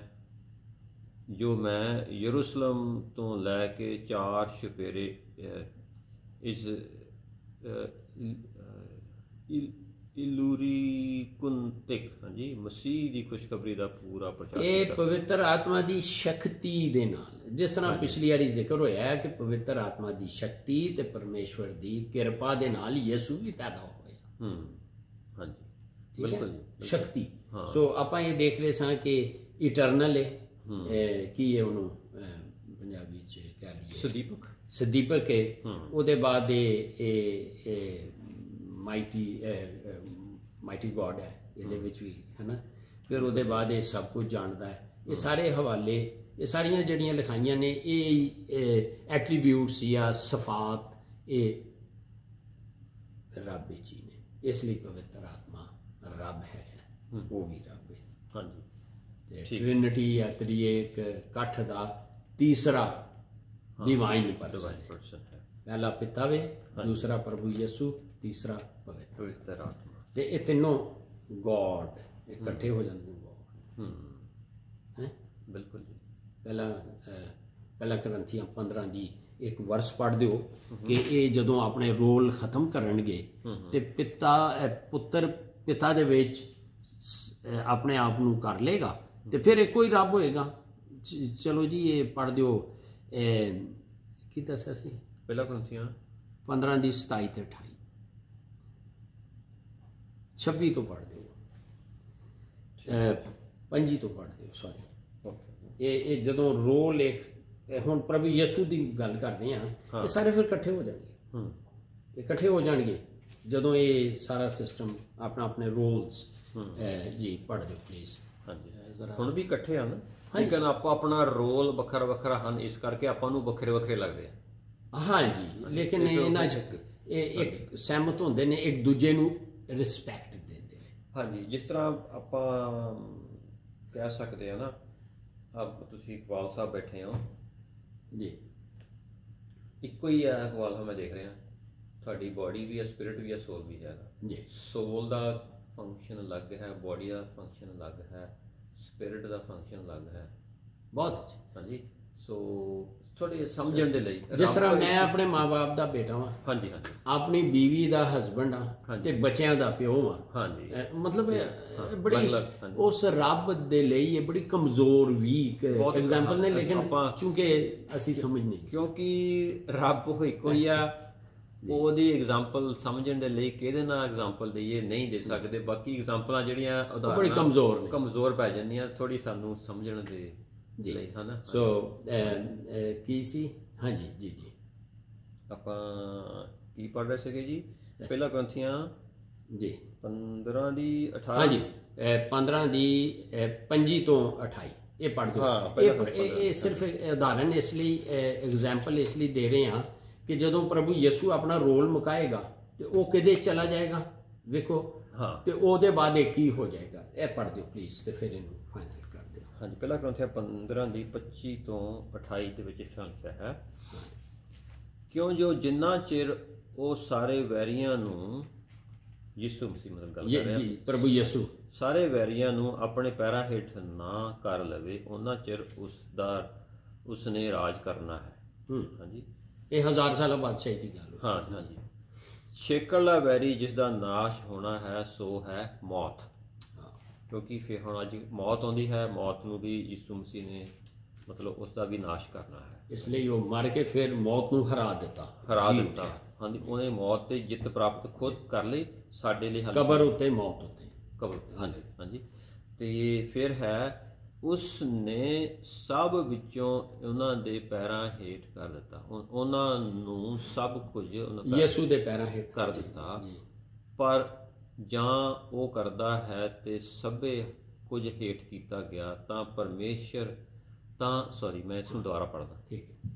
ਜੋ ਮੈਂ ਯਰੂਸ਼ਲਮ ਤੋਂ ਲੈ ਕੇ ਚਾਰ ਛੁਪੇਰੇ ਅਹ, ਇਸ ਅਹ, ਇਲ- ਇਲ- ਇਲੂਰੀ ਕੁੰਤਿਕ ਹਾਂਜੀ ਮਸੀਹ ਦੀ ਖੁਸ਼ਖਬਰੀ ਦਾ ਪੂਰਾ ਪ੍ਰਚਾਰ ਇਹ ਕੀਤਾ। ਪਵਿੱਤਰ ਆਤਮਾ ਦੀ ਸ਼ਕਤੀ ਦੇ ਨਾਲ, ਜਿਸ ਤਰ੍ਹਾਂ ਪਿਛਲੀ ਵਾਰੀ ਜ਼ਿਕਰ ਹੋਇਆ ਹੈ ਕਿ ਪਵਿੱਤਰ ਆਤਮਾ ਦੀ ਸ਼ਕਤੀ ਤੇ ਪਰਮੇਸ਼ਵਰ ਦੀ ਕਿਰਪਾ ਦੇ ਨਾਲ ਯਿਸੂ ਵੀ ਪੈਦਾ ਹੋਇਆ। ਹੂੰ ਹਾਂਜੀ ਠੀਕ ਹੈ? ਬਿਲਕੁਲ ਜੀ, ਬਿਲਕੁਲ। ਸ਼ਕਤੀ। ਹਾਂ। ਸੋ ਆਪਾਂ ਇਹ ਦੇਖ ਰਹੇ ਸਾਂ ਕਿ ਇਟਰਨਲ ਹੈ, ਹੂੰ। ਇਹ ਕੀ ਹੈ ਉਹਨੂੰ ਅਹ, ਪੰਜਾਬੀ ਚ ਕਹਿ ਲਈਏ ਸਦੀਪਕ। ਸਦੀਪਕ ਹੈ। ਹੂੰ। ਉਹਦੇ ਬਾਅਦ ਇਹ ਇਹ ਮਾਈਟੀ ਮਾਈਟੀ ਗੋਡ ਹੈ ਇਹਦੇ ਵਿੱਚ ਵੀ, ਹੈ ਨਾ। ਫਿਰ ਉਹਦੇ ਬਾਅਦ ਇਹ ਸਭ ਕੁਝ ਜਾਣਦਾ ਹੈ। ਇਹ ਸਾਰੇ ਹਵਾਲੇ, ਇਹ ਸਾਰੀਆਂ ਜਿਹੜੀਆਂ ਲਿਖਾਈਆਂ ਨੇ, ਇਹ ਐਟਰੀਬਿਊਟਸ ਜਾਂ ਸਿਫਾਤ ਇਹ ਰੱਬ ਜੀ ਨੇ। ਇਸ ਲਈ ਪਵਿੱਤਰ ਆਤਮਾ ਰੱਬ ਹੈ, ਉਹ ਵੀ ਰੱਬ ਹੈ। ਹਾਂਜੀ ਤੇ ਠੀਕ। ਟ੍ਰਿਨਿਟੀ ਜਾਂ ਤ੍ਰਿਏਕ ਇਕੱਠ ਦਾ ਤੀਸਰਾ ਡਿਵਾਈਨ ਪਰਸਨ Divine person ਹੈ ਪਹਿਲਾ ਪਿਤਾ ਵੇ, ਦੂਸਰਾ ਪ੍ਰਭੂ ਯਿਸੂ, ਤੀਸਰਾ ਪਵਿੱਤਰ। ਪਵਿੱਤਰ ਆਤਮਾ। ਤੇ ਇਹ ਤਿੰਨੋਂ ਗੋਡ ਇਕੱਠੇ ਹੋ ਜਾਂਦੇ ਨੇ ਗੋਡ ਹੂੰ ਹੈ। ਬਿਲਕੁਲ ਜੀ। ਪਹਿਲਾ ਅਹ, ਪਹਿਲਾ ਕਰੰਥੀਆਂ ਪੰਦਰਾਂ ਦੀ ਇੱਕ ਵਰਸ ਪੜ੍ਹ ਦਿਓ ਕਿ ਇਹ ਜਦੋਂ ਆਪਣੇ ਰੋਲ ਖਤਮ ਕਰਨਗੇ ਤੇ ਪਿਤਾ ਅਹ, ਪੁੱਤਰ ਪਿਤਾ ਦੇ ਵਿੱਚ ਸ- ਅਹ, ਆਪਣੇ ਆਪ ਨੂੰ ਕਰ ਲੇਗਾ ਤੇ ਫਿਰ ਇੱਕੋ ਹੀ ਰੱਬ ਹੋਏਗਾ। ਚ- ਚਲੋ ਜੀ ਇਹ ਪੜ੍ਹ ਦਿਓ, ਅਹ, ਕੀ ਦੱਸਿਆ ਸੀ, ਪਹਿਲਾ ਕਰੰਥੀਆਂ ਪੰਦਰਾਂ ਦੀ ਸਤਾਈ ਤੇ ਅਠਾਈ, ਛੱਬੀ ਤੋਂ ਪੜ੍ਹ ਦਿਓ, ਅਹ, ਪੰਜੀ ਤੋਂ ਪੜ੍ਹ ਦਿਓ, ਸੌਰੀ। ਓਕੇ। ਇਹ ਇਹ ਜਦੋਂ ਰੋਲ ਇੱਕ ਇਹ ਹੁਣ ਪ੍ਰਭੂ ਯਿਸੂ ਦੀ ਗੱਲ ਕਰਦੇ ਆ, ਇਹ ਸਾਰੇ ਫਿਰ ਇਕੱਠੇ ਹੋ ਜਾਣਗੇ। ਹੂੰ ਇਕੱਠੇ ਹੋ ਜਾਣਗੇ ਜਦੋਂ ਇਹ ਸਾਰਾ ਸਿਸਟਮ ਆਪਣਾ ਆਪਣੇ ਰੋਲਸ ਜੀ ਪੜ੍ਹ ਦਿਓ ਪਲੀਜ਼। ਹਾਂਜੀ ਜ਼ਰਾ ਹੁਣ ਵੀ ਇਕੱਠੇ ਹਨ, ਲੇਕਿਨ ਆਪਾਂ ਆਪਣਾ ਰੋਲ ਵੱਖਰਾ ਵੱਖਰਾ ਹਨ, ਇਸ ਕਰਕੇ ਆਪਾਂ ਨੂੰ ਵੱਖਰੇ ਵੱਖਰੇ ਲੱਗਦੇ ਆ। ਹਾਂਜੀ, ਲੇਕਿਨ ਇਹਨਾਂ 'ਚ ਇਹ ਇੱਕ ਸਹਿਮਤ ਹੁੰਦੇ ਨੇ, ਇੱਕ ਦੂਜੇ ਨੂੰ ਰਿਸਪੈਕਟ ਦਿੰਦੇ ਨੇ। ਹਾਂਜੀ, ਜਿਸ ਤਰ੍ਹਾਂ ਆਪਾਂ ਕਹਿ ਸਕਦੇ ਆ ਨਾ, ਆਪ ਤੁਸੀਂ ਇਕਬਾਲ ਸਾਹਿਬ ਬੈਠੇ ਹੋ ਜੀ, ਇੱਕੋ ਹੀ ਹੈ ਇਕਬਾਲ ਸਾਹਿਬ, ਮੈਂ ਦੇਖ ਰਿਹਾ ਤੁਹਾਡੀ ਬਾਡੀ ਵੀ ਹੈ, ਸਪਿਰਿਟ ਵੀ ਹੈ, ਸੋਲ ਵੀ ਹੈ। ਜੀ ਸੋਲ ਦਾ ਫੰਕਸ਼ਨ ਅਲੱਗ ਹੈ, ਬਾਡੀ ਦਾ ਫੰਕਸ਼ਨ ਅਲੱਗ ਹੈ, ਸਪਿਰਿਟ ਦਾ ਫੰਕਸ਼ਨ ਅਲੱਗ ਹੈ। ਬਹੁਤ ਅੱਛਾ। ਹਾਂਜੀ, ਸੋ ਥੋੜੇ ਸਮਝਣ ਦੇ ਲਈ ਜਿਸ ਤਰ੍ਹਾਂ ਮੈਂ ਆਪਣੇ ਮਾਂ-ਬਾਪ ਦਾ ਬੇਟਾ ਵਾਂ, ਹਾਂਜੀ ਹਾਂਜੀ ਆਪਣੀ ਬੀਵੀ ਦਾ ਹਸਬੰਡ ਆ ਤੇ ਬੱਚਿਆਂ ਦਾ ਪਿਓ ਵਾਂ, ਹਾਂਜੀ ਅਹ ਮਤਲਬ ਇਹ ਬੜੀ ਅਲੱਗ, ਹਾਂਜੀ। ਉਸ ਰੱਬ ਦੇ ਲਈ ਇਹ ਬੜੀ ਕਮਜ਼ੋਰ ਵੀਕ ਬਹੁਤ ਐਗਜ਼ਾਮਪਲ ਨੇ, ਹਾਂ, ਲੇਕਿਨ ਆਪਾਂ- ਚੂੰਕਿ ਅਸੀਂ ਸਮਝ ਨਹੀਂ। ਕਿਉਂਕਿ ਰੱਬ ਉਹ ਇੱਕੋ ਹੀ ਆ, ਉਹਦੀ ਐਗਜ਼ਾਮਪਲ ਸਮਝਣ ਦੇ ਲਈ ਕਿਹਦੇ ਨਾਲ ਐਗਜ਼ਾਮਪਲ ਦਈਏ ਨਹੀਂ ਦੇ ਸਕਦੇ। ਬਾਕੀ ਐਗਜ਼ਾਮਪਲਾਂ ਜਿਹੜੀਆਂ ਉਦਾਹਰਨਾਂ ਬੜੀ ਕਮਜ਼ੋਰ ਨੇ। ਕਮਜ਼ੋਰ ਪੈ ਜਾਂਦੀਆਂ ਥੋੜੀ ਸਾਨੂੰ ਸਮਝਣ ਦੇ ਜੀ ਲਈ, ਹਨਾ। ਸੋ ਕੀ ਸੀ, ਹਾਂਜੀ ਜੀ ਜੀ ਆਪਾਂ ਕੀ ਪੜ੍ਹ ਰਹੇ ਸੀਗੇ ਜੀ, ਪਹਿਲਾ ਗ੍ਰੰਥੀਆਂ ਜੀ ਪੰਦਰਾਂ ਦੀ ਅਠਾਰਾਂ। ਹਾਂਜੀ, ਪੰਦਰਾਂ ਦੀ ਪੰਜੀ ਤੋਂ ਅਠਾਈ ਇਹ ਪੜ੍ਹ ਦਿਓ। ਹਾਂ, ਪਹਿਲਾਂ ਇਹ ਇਹ- ਇਹ ਸਿਰਫ ਇੱਕ ਉਦਾਹਰਨ ਇਸ ਲਈ, ਐਗਜ਼ਾਮਪਲ ਇਸ ਲਈ ਦੇ ਰਹੇ ਹਾਂ ਕਿ ਜਦੋਂ ਪ੍ਰਭੂ ਯਿਸੂ ਆਪਣਾ ਰੋਲ ਮੁਕਾਏਗਾ ਤੇ ਉਹ ਕਿਹਦੇ ਚਲਾ ਜਾਏਗਾ। ਵੇਖੋ ਹਾਂ ਤੇ ਉਹਦੇ ਬਾਅਦ ਇਹ ਕੀ ਹੋ ਜਾਏਗਾ, ਇਹ ਪੜ੍ਹ ਦਿਓ ਪਲੀਜ਼ ਤੇ ਫਿਰ ਇਹਨੂੰ ਫਾਈਨਲ ਕਰ ਦਿਓ। ਹਾਂਜੀ, ਪਹਿਲਾ ਕਰੰਥੀਆਂ ਪੰਦਰਾਂ ਦੀ ਪੱਚੀ ਤੋਂ ਅਠਾਈ ਦੇ ਵਿੱਚ ਇਸ ਤਰ੍ਹਾਂ ਲਿਖਿਆ ਹੈ, ਕਿਉਂ ਜੋ ਜਿੰਨਾ ਚਿਰ ਉਹ ਸਾਰੇ ਵੈਰੀਆਂ ਨੂੰ, ਯਿਸੂ ਮਸੀਹ ਮਤਲਬ ਗੱਲ ਕਰ ਰਿਹਾ, ਜੀ ਪ੍ਰਭੂ ਯਿਸੂ ਸਾਰੇ ਵੈਰੀਆਂ ਨੂੰ ਆਪਣੇ ਪੈਰਾਂ ਹੇਠ ਨਾ ਕਰ ਲਵੇ, ਉਹਨਾਂ ਚਿਰ ਉਸ ਦਾ ਉਸਨੇ ਰਾਜ ਕਰਨਾ ਹੈ। ਹਾਂਜੀ, ਇਹ ਹਜ਼ਾਰ ਸਾਲਾਂ ਬਾਦਸ਼ਾਹੀ ਦੀ ਗੱਲ। ਹਾਂ ਹਾਂਜੀ, ਛੇਕਲਾ ਵੈਰੀ ਜਿਸ ਦਾ ਨਾਸ਼ ਹੋਣਾ ਹੈ ਸੋ ਹੈ ਮੌਤ, ਕਿਉਂਕਿ ਫਿਰ ਹੁਣ ਅੱਜ ਮੌਤ ਆਉਂਦੀ ਹੈ, ਮੌਤ ਨੂੰ ਵੀ ਯਿਸੂ ਮਸੀਹ ਨੇ ਮਤਲਬ ਉਸ ਦਾ ਵੀ ਨਾਸ਼ ਕਰਨਾ ਹੈ, ਇਸ ਲਈ ਉਹ ਮਰ ਕੇ ਫਿਰ ਮੌਤ ਨੂੰ ਹਰਾ ਦਿੱਤਾ ਹਰਾ ਦਿੱਤਾ ਹਾਂਜੀ, ਉਹਨੇ ਮੌਤ ਤੇ ਜਿੱਤ ਪ੍ਰਾਪਤ ਖੁਦ ਕਰ ਲਈ ਸਾਡੇ ਲਈ, ਕਬਰ ਉੱਤੇ ਮੌਤ ਉੱਤੇ ਕਬਰ ਹਾਂਜੀ ਹਾਂਜੀ। ਤੇ ਫਿਰ ਹੈ ਉਸ ਨੇ ਸਭ ਵਿੱਚੋਂ ਉਹਨਾਂ ਦੇ ਪੈਰਾਂ ਹੇਠ ਕਰ ਦਿੱਤਾ, ਉਹਨਾਂ ਨੂੰ ਸਭ ਕੁਝ ਯਿਸੂ ਦੇ ਪੈਰਾਂ ਹੇਠ ਕਰ ਦਿੱਤਾ, ਪਰ ਜਾਂ ਉਹ ਕਰਦਾ ਹੈ ਤੇ ਸਭੇ ਕੁਝ ਹੇਠ ਕੀਤਾ ਗਿਆ ਤਾਂ ਪਰਮੇਸ਼ਰ ਤਾਂ ਸੌਰੀ ਮੈਂ ਇਸ ਨੂੰ ਦੁਬਾਰਾ ਪੜ੍ਹਦਾ, ਠੀਕ ਹੈ,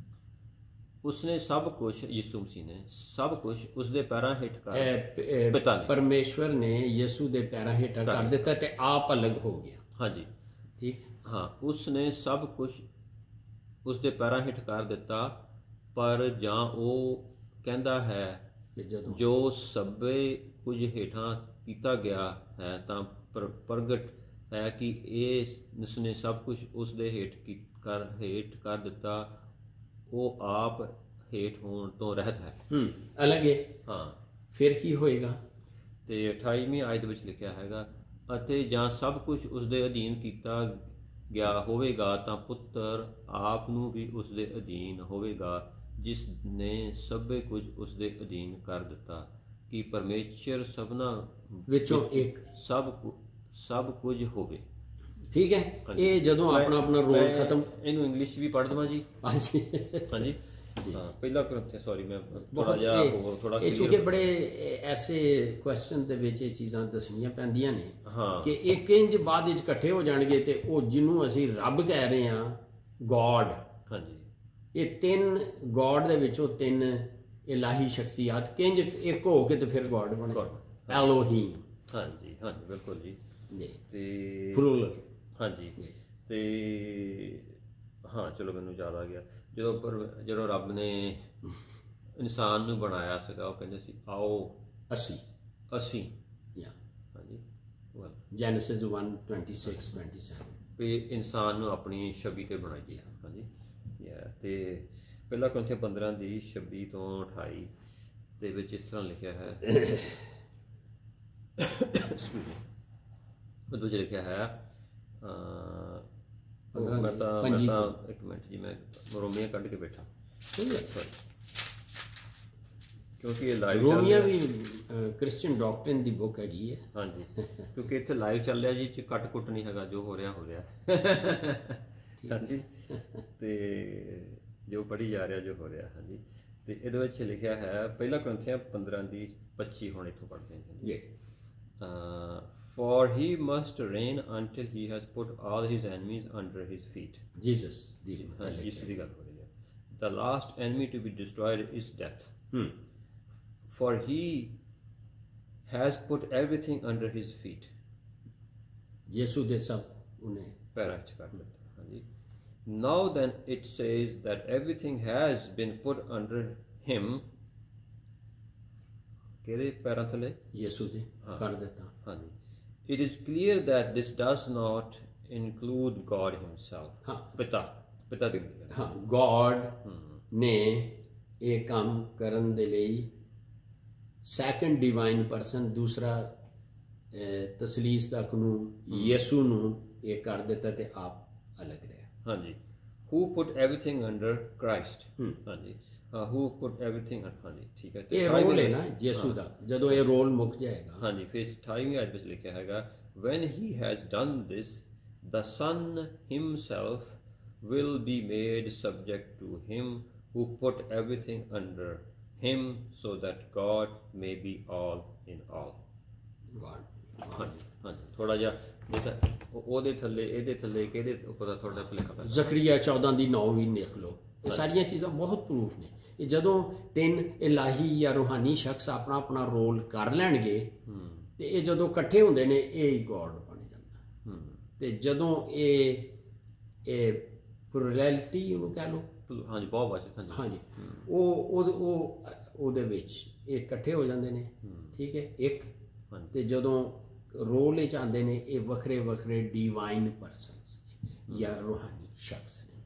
ਉਸਨੇ ਸਭ ਕੁਝ, ਯਿਸੂ ਮਸੀਹ ਨੇ ਸਭ ਕੁਝ ਉਸਦੇ ਪੈਰਾਂ ਹੇਠ ਕਰ ਪਿਤਾ ਨੇ, ਪਰਮੇਸ਼ਵਰ ਨੇ ਯਿਸੂ ਦੇ ਪੈਰਾਂ ਹੇਠ ਕਰ ਦਿੱਤਾ ਤੇ ਆਪ ਅਲੱਗ ਹੋ ਗਿਆ। ਹਾਂਜੀ ਠੀਕ, ਹਾਂ, ਉਸਨੇ ਸਭ ਕੁਝ ਉਸਦੇ ਪੈਰਾਂ ਹੇਠ ਕਰ ਦਿੱਤਾ, ਪਰ ਜਾਂ ਉਹ ਕਹਿੰਦਾ ਹੈ ਜੋ ਸਭੇ ਕੁਝ ਹੇਠਾਂ ਕੀਤਾ ਗਿਆ ਹੈ ਤਾਂ ਪ੍ਰਗਟ ਹੈ ਕਿ ਇਹ ਉਸਨੇ ਸਭ ਕੁਝ ਉਸਦੇ ਹੇਠ ਕਰ ਹੇਠ ਕਰ ਦਿੱਤਾ, ਉਹ ਆਪ ਹੇਠ ਹੋਣ ਤੋਂ ਰਹਿਤ ਹੈ, ਹੂੰ ਅਲੱਗ ਹੈ। ਹਾਂ, ਫਿਰ ਕੀ ਹੋਏਗਾ? ਤੇ ਅਠਾਈਵੀਂ ਆਇਤ ਵਿੱਚ ਲਿਖਿਆ ਹੈਗਾ, ਅਤੇ ਜਾਂ ਸਭ ਕੁਝ ਉਸਦੇ ਅਧੀਨ ਕੀਤਾ ਗਿਆ ਹੋਵੇਗਾ ਤਾਂ ਪੁੱਤਰ ਆਪ ਨੂੰ ਵੀ ਉਸਦੇ ਅਧੀਨ ਹੋਵੇਗਾ, ਜਿਸ ਨੇ ਸਭੇ ਕੁਝ ਉਸਦੇ ਅਧੀਨ ਕਰ ਦਿੱਤਾ, ਕਿ ਪਰਮੇਸ਼ਰ ਸਭਨਾ ਵਿੱਚੋਂ ਇੱਕ ਸਭ ਸਭ ਕੁਝ ਹੋਵੇ। ਠੀਕ ਹੈ, ਇਹ ਜਦੋਂ ਆਪਣਾ ਆਪਣਾ ਰੋਲ ਖਤਮ, ਇਹਨੂੰ ਇੰਗਲਿਸ਼ ਵੀ ਪੜ੍ਹ ਦੇਵਾਂ ਜੀ? ਹਾਂਜੀ ਹਾਂਜੀ, ਹਾਂ ਪਹਿਲਾ ਕਰੰਥੀਆਂ ਸੌਰੀ ਮੈਂ ਥੋੜਾ ਜਿਹਾ ਹੋਰ ਥੋੜਾ ਇਹ ਕਿਉਂਕਿ ਬੜੇ ਐਸੇ ਕੁਐਸਚਨ ਦੇ ਵਿੱਚ ਇਹ ਚੀਜ਼ਾਂ ਦੱਸਣੀਆਂ ਪੈਂਦੀਆਂ ਨੇ ਕਿ ਇੱਕ ਇੰਜ ਬਾਅਦ ਵਿੱਚ ਇਕੱਠੇ ਹੋ ਜਾਣਗੇ ਤੇ ਉਹ ਜਿਹਨੂੰ ਅਸੀਂ ਰੱਬ ਕਹਿ ਰਹੇ ਹਾਂ ਗੋਡ, ਹਾਂਜੀ, ਇਹ ਤਿੰਨ ਗੋਡ ਦੇ ਵਿੱਚੋਂ ਤਿੰਨ ਇਲਾਹੀ ਸ਼ਖਸੀਅਤ ਕਿੰਜ ਇੱਕ ਹੋ ਕੇ ਤੇ ਫਿਰ ਗੋਡ ਬਣ ਗਏ, ਐਲੋਹੀਮ। ਹਾਂਜੀ ਹਾਂਜੀ ਬਿਲਕੁਲ ਜੀ, ਤੇ ਪਲੂਰਲ ਹਾਂਜੀ। ਤੇ ਹਾਂ ਚਲੋ ਮੈਨੂੰ ਯਾਦ ਆ ਗਿਆ, ਜਦੋਂ ਪਰ ਜਦੋਂ ਰੱਬ ਨੇ ਇਨਸਾਨ ਨੂੰ ਬਣਾਇਆ ਸੀਗਾ ਉਹ ਕਹਿੰਦੇ ਸੀ ਆਓ ਅਸੀਂ ਅਸੀਂ ਹਾਂਜੀ, ਜੈਨੇਸਿਸ one twenty-six twenty-seven ਵੀ ਇਨਸਾਨ ਨੂੰ ਆਪਣੀ ਛਵੀ ਤੇ ਬਣਾਈਏ। ਹਾਂਜੀ, ਤੇ ਪਹਿਲਾ ਕਰੰਥੀਆਂ ਪੰਦਰਾਂ ਦੀ ਛੱਬੀ ਤੋਂ ਅਠਾਈ ਦੇ ਵਿੱਚ ਇਸ ਤਰ੍ਹਾਂ ਲਿਖਿਆ ਹੈ, ਉਹਦੇ ਵਿੱਚ ਲਿਖਿਆ ਹੈ, ਮੈਂ ਤਾਂ ਮੈਂ ਤਾਂ ਇੱਕ ਮਿੰਟ ਜੀ ਮੈਂ ਰੋਮੀਆਂ ਕੱਢ ਕੇ ਬੈਠਾ, ਕਿਉਂਕਿ ਇਹ ਲਾਈਵ ਰੋਮੀਆਂ ਵੀ ਕ੍ਰਿਸਚੀਅਨ ਡਾਕਟਰਿਨ ਦੀ ਬੁੱਕ ਹੈਗੀ ਹੈ। ਹਾਂਜੀ, ਕਿਉਂਕਿ ਇੱਥੇ ਲਾਈਵ ਚੱਲ ਰਿਹਾ ਜੀ, ਚ ਕੱਟ ਕੁੱਟ ਨਹੀਂ ਹੈਗਾ, ਜੋ ਹੋ ਰਿਹਾ ਹੋ ਰਿਹਾ। ਹਾਂਜੀ, ਤੇ ਜੋ ਪੜ੍ਹੀ ਜਾ ਰਿਹਾ ਜੋ ਹੋ ਰਿਹਾ। ਹਾਂਜੀ, ਤੇ ਇਹਦੇ ਵਿੱਚ ਲਿਖਿਆ ਹੈ ਪਹਿਲਾ ਕਰੰਥੀਆਂ ਪੰਦਰਾਂ ਦੀ ਪੱਚੀ, ਹੁਣ ਇੱਥੋਂ ਪੜ੍ਹਦੇ ਹਾਂ ਜੀ। For he must reign until he has put all his enemies under his feet. Jesus, Jesus ਦੀ ਗੱਲ ਹੋ ਰਹੀ ਹੈ। The last enemy to be destroyed is death. Hmm. For he has put everything under his feet. ਯਿਸੂ ਦੇ ਸਭ ਉਹਨੇ ਪੈਰਾਂ 'ਚ ਕਰ ਦਿੱਤਾ। ਹਾਂਜੀ। Now then it says that everything has been put under him. ਕਿਹਦੇ ਪੈਰਾਂ ਥੱਲੇ? ਯਿਸੂ ਦੇ ਕਰ ਦਿੱਤਾ। ਹਾਂਜੀ। It is clear that this does not include God himself. हाँ, पिता पिता ਦੀ ਹਾਂ God ਨੇ ਇਹ ਕੰਮ ਕਰਨ ਦੇ ਲਈ ਸੈਕੰਡ ਡਿਵਾਈਨ ਪਰਸਨ ਦੂਸਰਾ ਤਸਲੀਸ ਤੱਕ ਨੂੰ ਯਿਸੂ ਨੂੰ ਇਹ ਕਰ ਦਿੱਤਾ ਤੇ ਆਪ ਅਲੱਗ ਰਿਹਾ। ਹਾਂਜੀ, who put everything under Christ. ਹਾਂਜੀ, who put everything under, ਹਾਂਜੀ ਠੀਕ ਹੈ। ਇਹ ਰੋਲ ਹੈ ਨਾ ਯਿਸੂ ਦਾ, ਜਦੋਂ ਇਹ ਰੋਲ ਮੁੱਕ ਜਾਏਗਾ। ਹਾਂਜੀ, ਫਿਰ ਅਠਾਈਵੀਂ ਆਇਤ ਵਿੱਚ ਲਿਖਿਆ ਹੈਗਾ, when he has done this the son himself will be made subject to him who put everything under him so that God may be all in all. God, ਹਾਂਜੀ ਹਾਂਜੀ, ਥੋੜਾ ਜਿਹਾ ਦੇਖਾ ਉਹਦੇ ਥੱਲੇ ਇਹਦੇ ਥੱਲੇ ਕਿਹਦੇ ਉੱਪਰ ਥੋੜਾ ਭੁਲੇਖਾ ਪੈ ਜ਼ਕਰੀਆ ਚੌਦਾਂ ਦੀ ਨੌ ਵੀ ਦੇਖ ਲਓ। ਇਹ ਸਾਰੀਆਂ ਚੀਜ਼ਾਂ ਬਹੁਤ ਪ੍ਰੂਫ ਨੇ। ਇਹ ਜਦੋਂ ਤਿੰਨ ਇਲਾਹੀ ਜਾਂ ਰੂਹਾਨੀ ਸ਼ਖਸ ਆਪਣਾ ਆਪਣਾ ਰੋਲ ਕਰ ਲੈਣਗੇ ਤੇ ਇਹ ਜਦੋਂ ਇਕੱਠੇ ਹੁੰਦੇ ਨੇ ਇਹ ਹੀ ਗੋਡ ਬਣ ਜਾਂਦਾ। ਹੂੰ ਤੇ ਜਦੋਂ ਇਹ ਇਹ ਪਲੂਰੈਲਿਟੀ ਉਹਨੂੰ ਕਹਿ ਲਓ, ਹਾਂਜੀ ਬਹੁਵਚਨ, ਹਾਂਜੀ, ਉਹ ਉਹ ਉਹ ਉਹਦੇ ਵਿੱਚ ਇਹ ਇਕੱਠੇ ਹੋ ਜਾਂਦੇ ਨੇ, ਠੀਕ ਹੈ, ਇੱਕ। ਤੇ ਜਦੋਂ ਰੋਲ ਵਿੱਚ ਆਉਂਦੇ ਨੇ ਇਹ ਵੱਖਰੇ ਵੱਖਰੇ ਡਿਵਾਈਨ ਪਰਸਨਸ ਜਾਂ ਰੂਹਾਨੀ ਸ਼ਖਸ ਨੇ।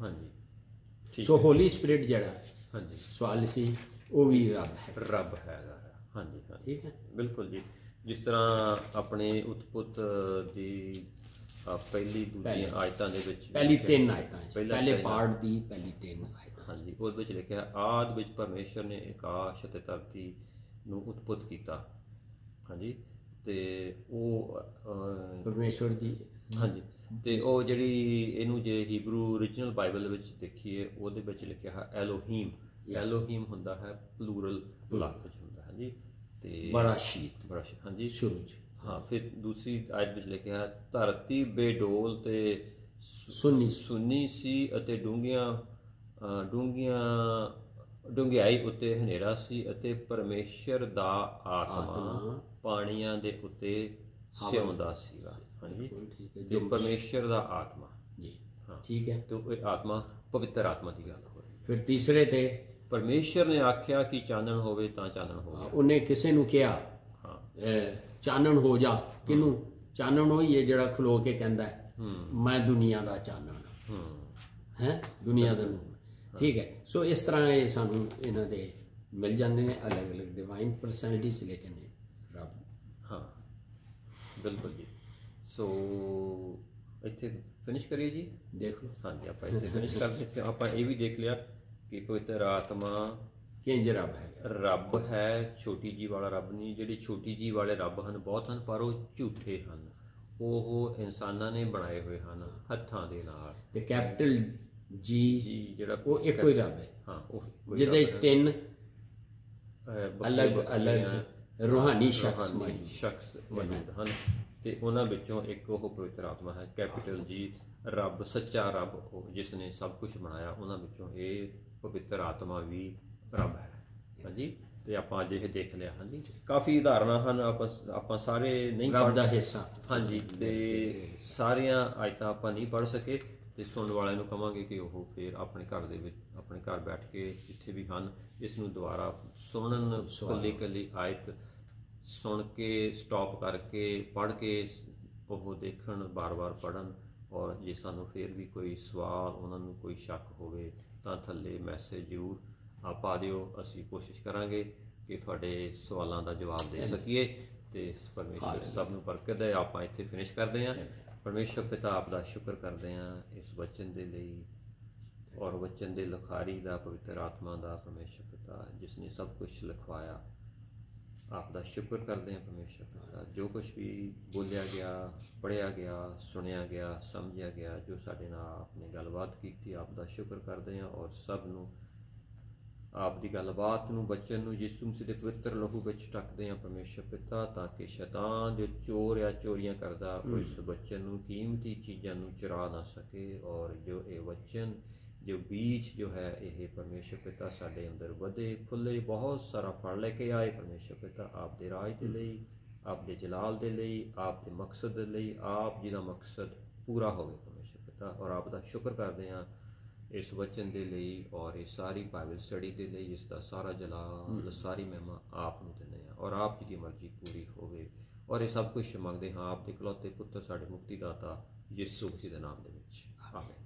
ਹਾਂਜੀ, ਸੋ ਹੋਲੀ ਸਪਿਰਿਟ ਜਿਹੜਾ ਹਾਂਜੀ ਸਵਾਲ ਸੀ ਉਹ ਵੀ ਰੱਬ ਹੈ, ਰੱਬ ਹੈਗਾ। ਹਾਂਜੀ ਹਾਂ, ਠੀਕ ਹੈ, ਬਿਲਕੁਲ ਜੀ। ਜਿਸ ਤਰ੍ਹਾਂ ਆਪਣੇ ਉਤਪੁੱਤ ਦੀ ਪਹਿਲੀ ਦੂਜੀ ਆਇਤਾਂ ਦੇ ਵਿੱਚ, ਪਹਿਲੀ ਤਿੰਨ ਆਇਤਾਂ, ਪਹਿਲੇ ਪਾਰਟ ਦੀ ਪਹਿਲੀ ਤਿੰਨ ਆਇਤਾਂ, ਹਾਂਜੀ, ਉਹਦੇ ਵਿੱਚ ਲਿਖਿਆ ਆਦਿ ਵਿੱਚ ਪਰਮੇਸ਼ਰ ਨੇ ਆਕਾਸ਼ ਅਤੇ ਧਰਤੀ ਨੂੰ ਉਤਪੁੱਤ ਕੀਤਾ। ਹਾਂਜੀ, ਤੇ ਉਹ ਪਰਮੇਸ਼ਰ ਦੀ, ਹਾਂਜੀ, ਤੇ ਉਹ ਜਿਹੜੀ ਇਹਨੂੰ ਜੇ ਹੀਬਰੂ ਓਰੀਜਨਲ ਬਾਈਬਲ ਵਿੱਚ ਦੇਖੀਏ ਉਹਦੇ ਵਿੱਚ ਲਿਖਿਆ ਹੈ ਐਲੋਹੀਮ। ਐਲੋਹੀਮ ਹੁੰਦਾ ਹੈ ਪਲੂਰਲ ਲਫ਼ਜ਼ ਹੁੰਦਾ ਹੈ ਜੀ। ਤੇ ਬਰਾਸ਼ੀਤ, ਬਰਾਸ਼ੀਤ, ਹਾਂਜੀ, ਸ਼ੁਰੂ ਚ। ਹਾਂ, ਫਿਰ ਦੂਸਰੀ ਆਇਤ ਵਿੱਚ ਲਿਖਿਆ ਹੈ ਧਰਤੀ ਬੇਡੋਲ ਤੇ ਸੁੰਨੀ ਸੁੰਨੀ ਸੀ ਅਤੇ ਡੂੰਘੀਆਂ ਡੂੰਘੀਆਂ ਡੂੰਘਾਈ ਉੱਤੇ ਹਨੇਰਾ ਸੀ ਅਤੇ ਪਰਮੇਸ਼ਰ ਦਾ ਆਤਮਾ ਪਾਣੀਆਂ ਦੇ ਉੱਤੇ ਸਿਉਂਦਾ ਸੀਗਾ। ਹਾਂਜੀ, ਜੋ ਪਰਮੇਸ਼ਰ ਦਾ ਆਤਮਾ ਜੀ, ਹਾਂ, ਠੀਕ ਹੈ। ਤੇ ਉਹ ਆਤਮਾ ਪਵਿੱਤਰ ਆਤਮਾ ਦੀ ਗੱਲ ਹੋ ਰਹੀ। ਫਿਰ ਤੀਸਰੇ ਤੇ ਪਰਮੇਸ਼ਰ ਨੇ ਆਖਿਆ ਕਿ ਚਾਨਣ ਹੋਵੇ ਤਾਂ ਚਾਨਣ ਹੋ ਗਿਆ। ਉਹਨੇ ਕਿਸੇ ਨੂੰ ਕਿਹਾ ਹਾਂ ਚਾਨਣ ਹੋ ਜਾ, ਕਿਹਨੂੰ? ਚਾਨਣ ਹੋਈ ਹੈ ਜਿਹੜਾ ਖਲੋ ਕੇ ਕਹਿੰਦਾ ਹੈ ਮੈਂ ਦੁਨੀਆ ਦਾ ਚਾਨਣ ਹੈ, ਦੁਨੀਆ ਦਾ ਨੂਰ, ਠੀਕ ਹੈ। ਸੋ ਇਸ ਤਰ੍ਹਾਂ ਇਹ ਸਾਨੂੰ ਇਹਨਾਂ ਦੇ ਮਿਲ ਜਾਂਦੇ ਨੇ ਅਲੱਗ ਅਲੱਗ ਡਿਵਾਈਨ ਪਰਸਨੈਲਿਟੀਜ਼, ਲੇਕਿਨ ਰੱਬ। ਹਾਂ, ਬਿਲਕੁਲ ਜੀ। ਸੋ ਇੱਥੇ ਫਿਨਿਸ਼ ਕਰੀਏ ਜੀ, ਦੇਖੋ। ਹਾਂਜੀ, ਆਪਾਂ ਇੱਥੇ ਫਿਨਿਸ਼ ਕਰ ਦਿੱਤੇ। ਆਪਾਂ ਇਹ ਵੀ ਦੇਖ ਲਿਆ ਕਿ ਪਵਿੱਤਰ ਆਤਮਾ ਕਿੰਜ ਰੱਬ ਹੈ, ਰੱਬ ਹੈ, ਛੋਟੀ ਜੀ ਵਾਲਾ ਰੱਬ ਨਹੀਂ। ਜਿਹੜੇ ਛੋਟੀ ਜੀ ਵਾਲੇ ਰੱਬ ਹਨ ਬਹੁਤ ਹਨ, ਪਰ ਉਹ ਝੂਠੇ ਹਨ, ਉਹ ਇਨਸਾਨਾਂ ਨੇ ਬਣਾਏ ਹੋਏ ਹਨ ਹੱਥਾਂ ਦੇ ਨਾਲ। ਤੇ ਕੈਪੀਟਲ ਜੀ ਜੀ ਜਿਹੜਾ ਉਹ ਇੱਕੋ ਹੀ ਰੱਬ ਹੈ। ਹਾਂ, ਉਹ ਜਿਹਦੇ ਤਿੰਨ ਅਲੱਗ ਅਲੱਗ ਰੂਹਾਨੀ ਸ਼ਖਸ ਸ਼ਖਸ ਮੌਜੂਦ ਹਨ, ਤੇ ਉਹਨਾਂ ਵਿੱਚੋਂ ਇੱਕ ਉਹ ਪਵਿੱਤਰ ਆਤਮਾ ਹੈ, ਕੈਪੀਟਲ ਜੀ, ਰੱਬ, ਸੱਚਾ ਰੱਬ, ਉਹ ਜਿਸ ਨੇ ਸਭ ਕੁਝ ਬਣਾਇਆ। ਉਹਨਾਂ ਵਿੱਚੋਂ ਇਹ ਪਵਿੱਤਰ ਆਤਮਾ ਵੀ ਰੱਬ ਹੈ। ਹਾਂਜੀ, ਤੇ ਆਪਾਂ ਅੱਜ ਇਹ ਦੇਖ ਲਿਆ। ਹਾਂਜੀ, ਕਾਫੀ ਉਦਾਹਰਨਾਂ ਹਨ, ਆਪਾਂ ਆਪਾਂ ਸਾਰੇ ਨਹੀਂ ਰੱਬ ਦਾ ਹਿੱਸਾ। ਹਾਂਜੀ, ਤੇ ਸਾਰੀਆਂ ਆਇਤਾਂ ਆਪਾਂ ਨਹੀਂ ਪੜ੍ਹ ਸਕੇ, ਤੇ ਸੁਣਨ ਵਾਲਿਆਂ ਨੂੰ ਕਹਾਂਗੇ ਕਿ ਉਹ ਫਿਰ ਆਪਣੇ ਘਰ ਦੇ ਵਿੱਚ, ਆਪਣੇ ਘਰ ਬੈਠ ਕੇ ਜਿੱਥੇ ਵੀ ਹਨ, ਇਸ ਨੂੰ ਦੁਬਾਰਾ ਸੁਣਨ, ਇਕੱਲੀ ਇਕੱਲੀ ਆਇਤ ਸੁਣ ਕੇ ਸਟਾਪ ਕਰਕੇ ਪੜ੍ਹ ਕੇ ਉਹ ਦੇਖਣ, ਬਾਰ-ਬਾਰ ਪੜ੍ਹਨ। ਔਰ ਜੇ ਸਾਨੂੰ ਫਿਰ ਵੀ ਕੋਈ ਸਵਾਲ, ਉਹਨਾਂ ਨੂੰ ਕੋਈ ਸ਼ੱਕ ਹੋਵੇ ਤਾਂ ਥੱਲੇ ਮੈਸੇਜ ਜ਼ਰੂਰ ਆ ਪਾ ਦਿਓ। ਅਸੀਂ ਕੋਸ਼ਿਸ਼ ਕਰਾਂਗੇ ਕਿ ਤੁਹਾਡੇ ਸਵਾਲਾਂ ਦਾ ਜਵਾਬ ਦੇ ਸਕੀਏ। ਤੇ ਪਰਮੇਸ਼ਰ ਸਭ ਨੂੰ ਬਰਕਤ ਦੇ। ਆਪਾਂ ਇੱਥੇ ਫਿਨਿਸ਼ ਕਰਦੇ ਹਾਂ। ਪਰਮੇਸ਼ਰ ਪਿਤਾ ਆਪ ਦਾ ਸ਼ੁਕਰ ਕਰਦੇ ਹਾਂ ਇਸ ਵਚਨ ਦੇ ਲਈ, ਔਰ ਵਚਨ ਦੇ ਲਿਖਾਰੀ ਦਾ, ਪਵਿੱਤਰ ਆਤਮਾ ਦਾ, ਪਰਮੇਸ਼ਰ ਪਿਤਾ ਜਿਸ ਨੇ ਸਭ ਕੁਝ ਲਿਖਵਾਇਆ। ਆਪ ਦਾ ਸ਼ੁਕਰ ਕਰਦੇ ਹਾਂ ਪਰਮੇਸ਼ਰ ਪਿਤਾ, ਜੋ ਕੁਝ ਵੀ ਬੋਲਿਆ ਗਿਆ, ਪੜ੍ਹਿਆ ਗਿਆ, ਸੁਣਿਆ ਗਿਆ, ਸਮਝਿਆ ਗਿਆ, ਜੋ ਸਾਡੇ ਨਾਲ ਆਪਣੀ ਗੱਲਬਾਤ ਕੀਤੀ, ਆਪ ਦਾ ਸ਼ੁਕਰ ਕਰਦੇ ਹਾਂ। ਔਰ ਸਭ ਨੂੰ ਆਪ ਦੀ ਗੱਲਬਾਤ ਨੂੰ, ਬਚਨ ਨੂੰ ਯਿਸੂ ਮਸੀਹ ਦੇ ਪਵਿੱਤਰ ਲਹੂ ਵਿੱਚ ਢੱਕਦੇ ਹਾਂ ਪਰਮੇਸ਼ਰ ਪਿਤਾ, ਤਾਂ ਕਿ ਸ਼ੈਤਾਨ ਜੋ ਚੋਰ ਆ ਚੋਰੀਆਂ ਕਰਦਾ, ਉਸ ਬਚਨ ਨੂੰ, ਕੀਮਤੀ ਚੀਜ਼ਾਂ ਨੂੰ ਚੁਰਾ ਨਾ ਸਕੇ। ਔਰ ਜੋ ਇਹ ਵਚਨ, ਜੋ ਬੀਜ ਜੋ ਹੈ ਇਹ ਪਰਮੇਸ਼ਰ ਪਿਤਾ ਸਾਡੇ ਅੰਦਰ ਵਧੇ, ਫੁੱਲੇ, ਬਹੁਤ ਸਾਰਾ ਫਲ ਲੈ ਕੇ ਆਏ ਪਰਮੇਸ਼ਰ ਪਿਤਾ, ਆਪ ਦੇ ਰਾਜ ਦੇ ਲਈ, ਆਪ ਦੇ ਜਲਾਲ ਦੇ ਲਈ, ਆਪ ਦੇ ਮਕਸਦ ਦੇ ਲਈ, ਆਪ ਜਿਹਦਾ ਮਕਸਦ ਪੂਰਾ ਹੋਵੇ ਪਰਮੇਸ਼ਰ ਪਿਤਾ। ਔਰ ਆਪ ਦਾ ਸ਼ੁਕਰ ਕਰਦੇ ਹਾਂ ਇਸ ਵਚਨ ਦੇ ਲਈ, ਔਰ ਇਹ ਸਾਰੀ ਬਾਈਬਲ ਸਟੱਡੀ ਦੇ ਲਈ, ਇਸ ਦਾ ਸਾਰਾ ਜਲਾਲ, ਸਾਰੀ ਮਹਿਮਾ ਆਪ ਨੂੰ ਦਿੰਦੇ ਹਾਂ। ਔਰ ਆਪ ਜੀ ਦੀ ਮਰਜ਼ੀ ਪੂਰੀ ਹੋਵੇ। ਔਰ ਇਹ ਸਭ ਕੁਝ ਮੰਗਦੇ ਹਾਂ ਆਪ ਦੇ ਇਕਲੌਤੇ ਪੁੱਤਰ, ਸਾਡੇ ਮੁਕਤੀਦਾਤਾ ਯਿਸੂ ਮਸੀਹ ਦੇ ਨਾਮ ਦੇ ਵਿੱਚ, ਆਮੀਨ।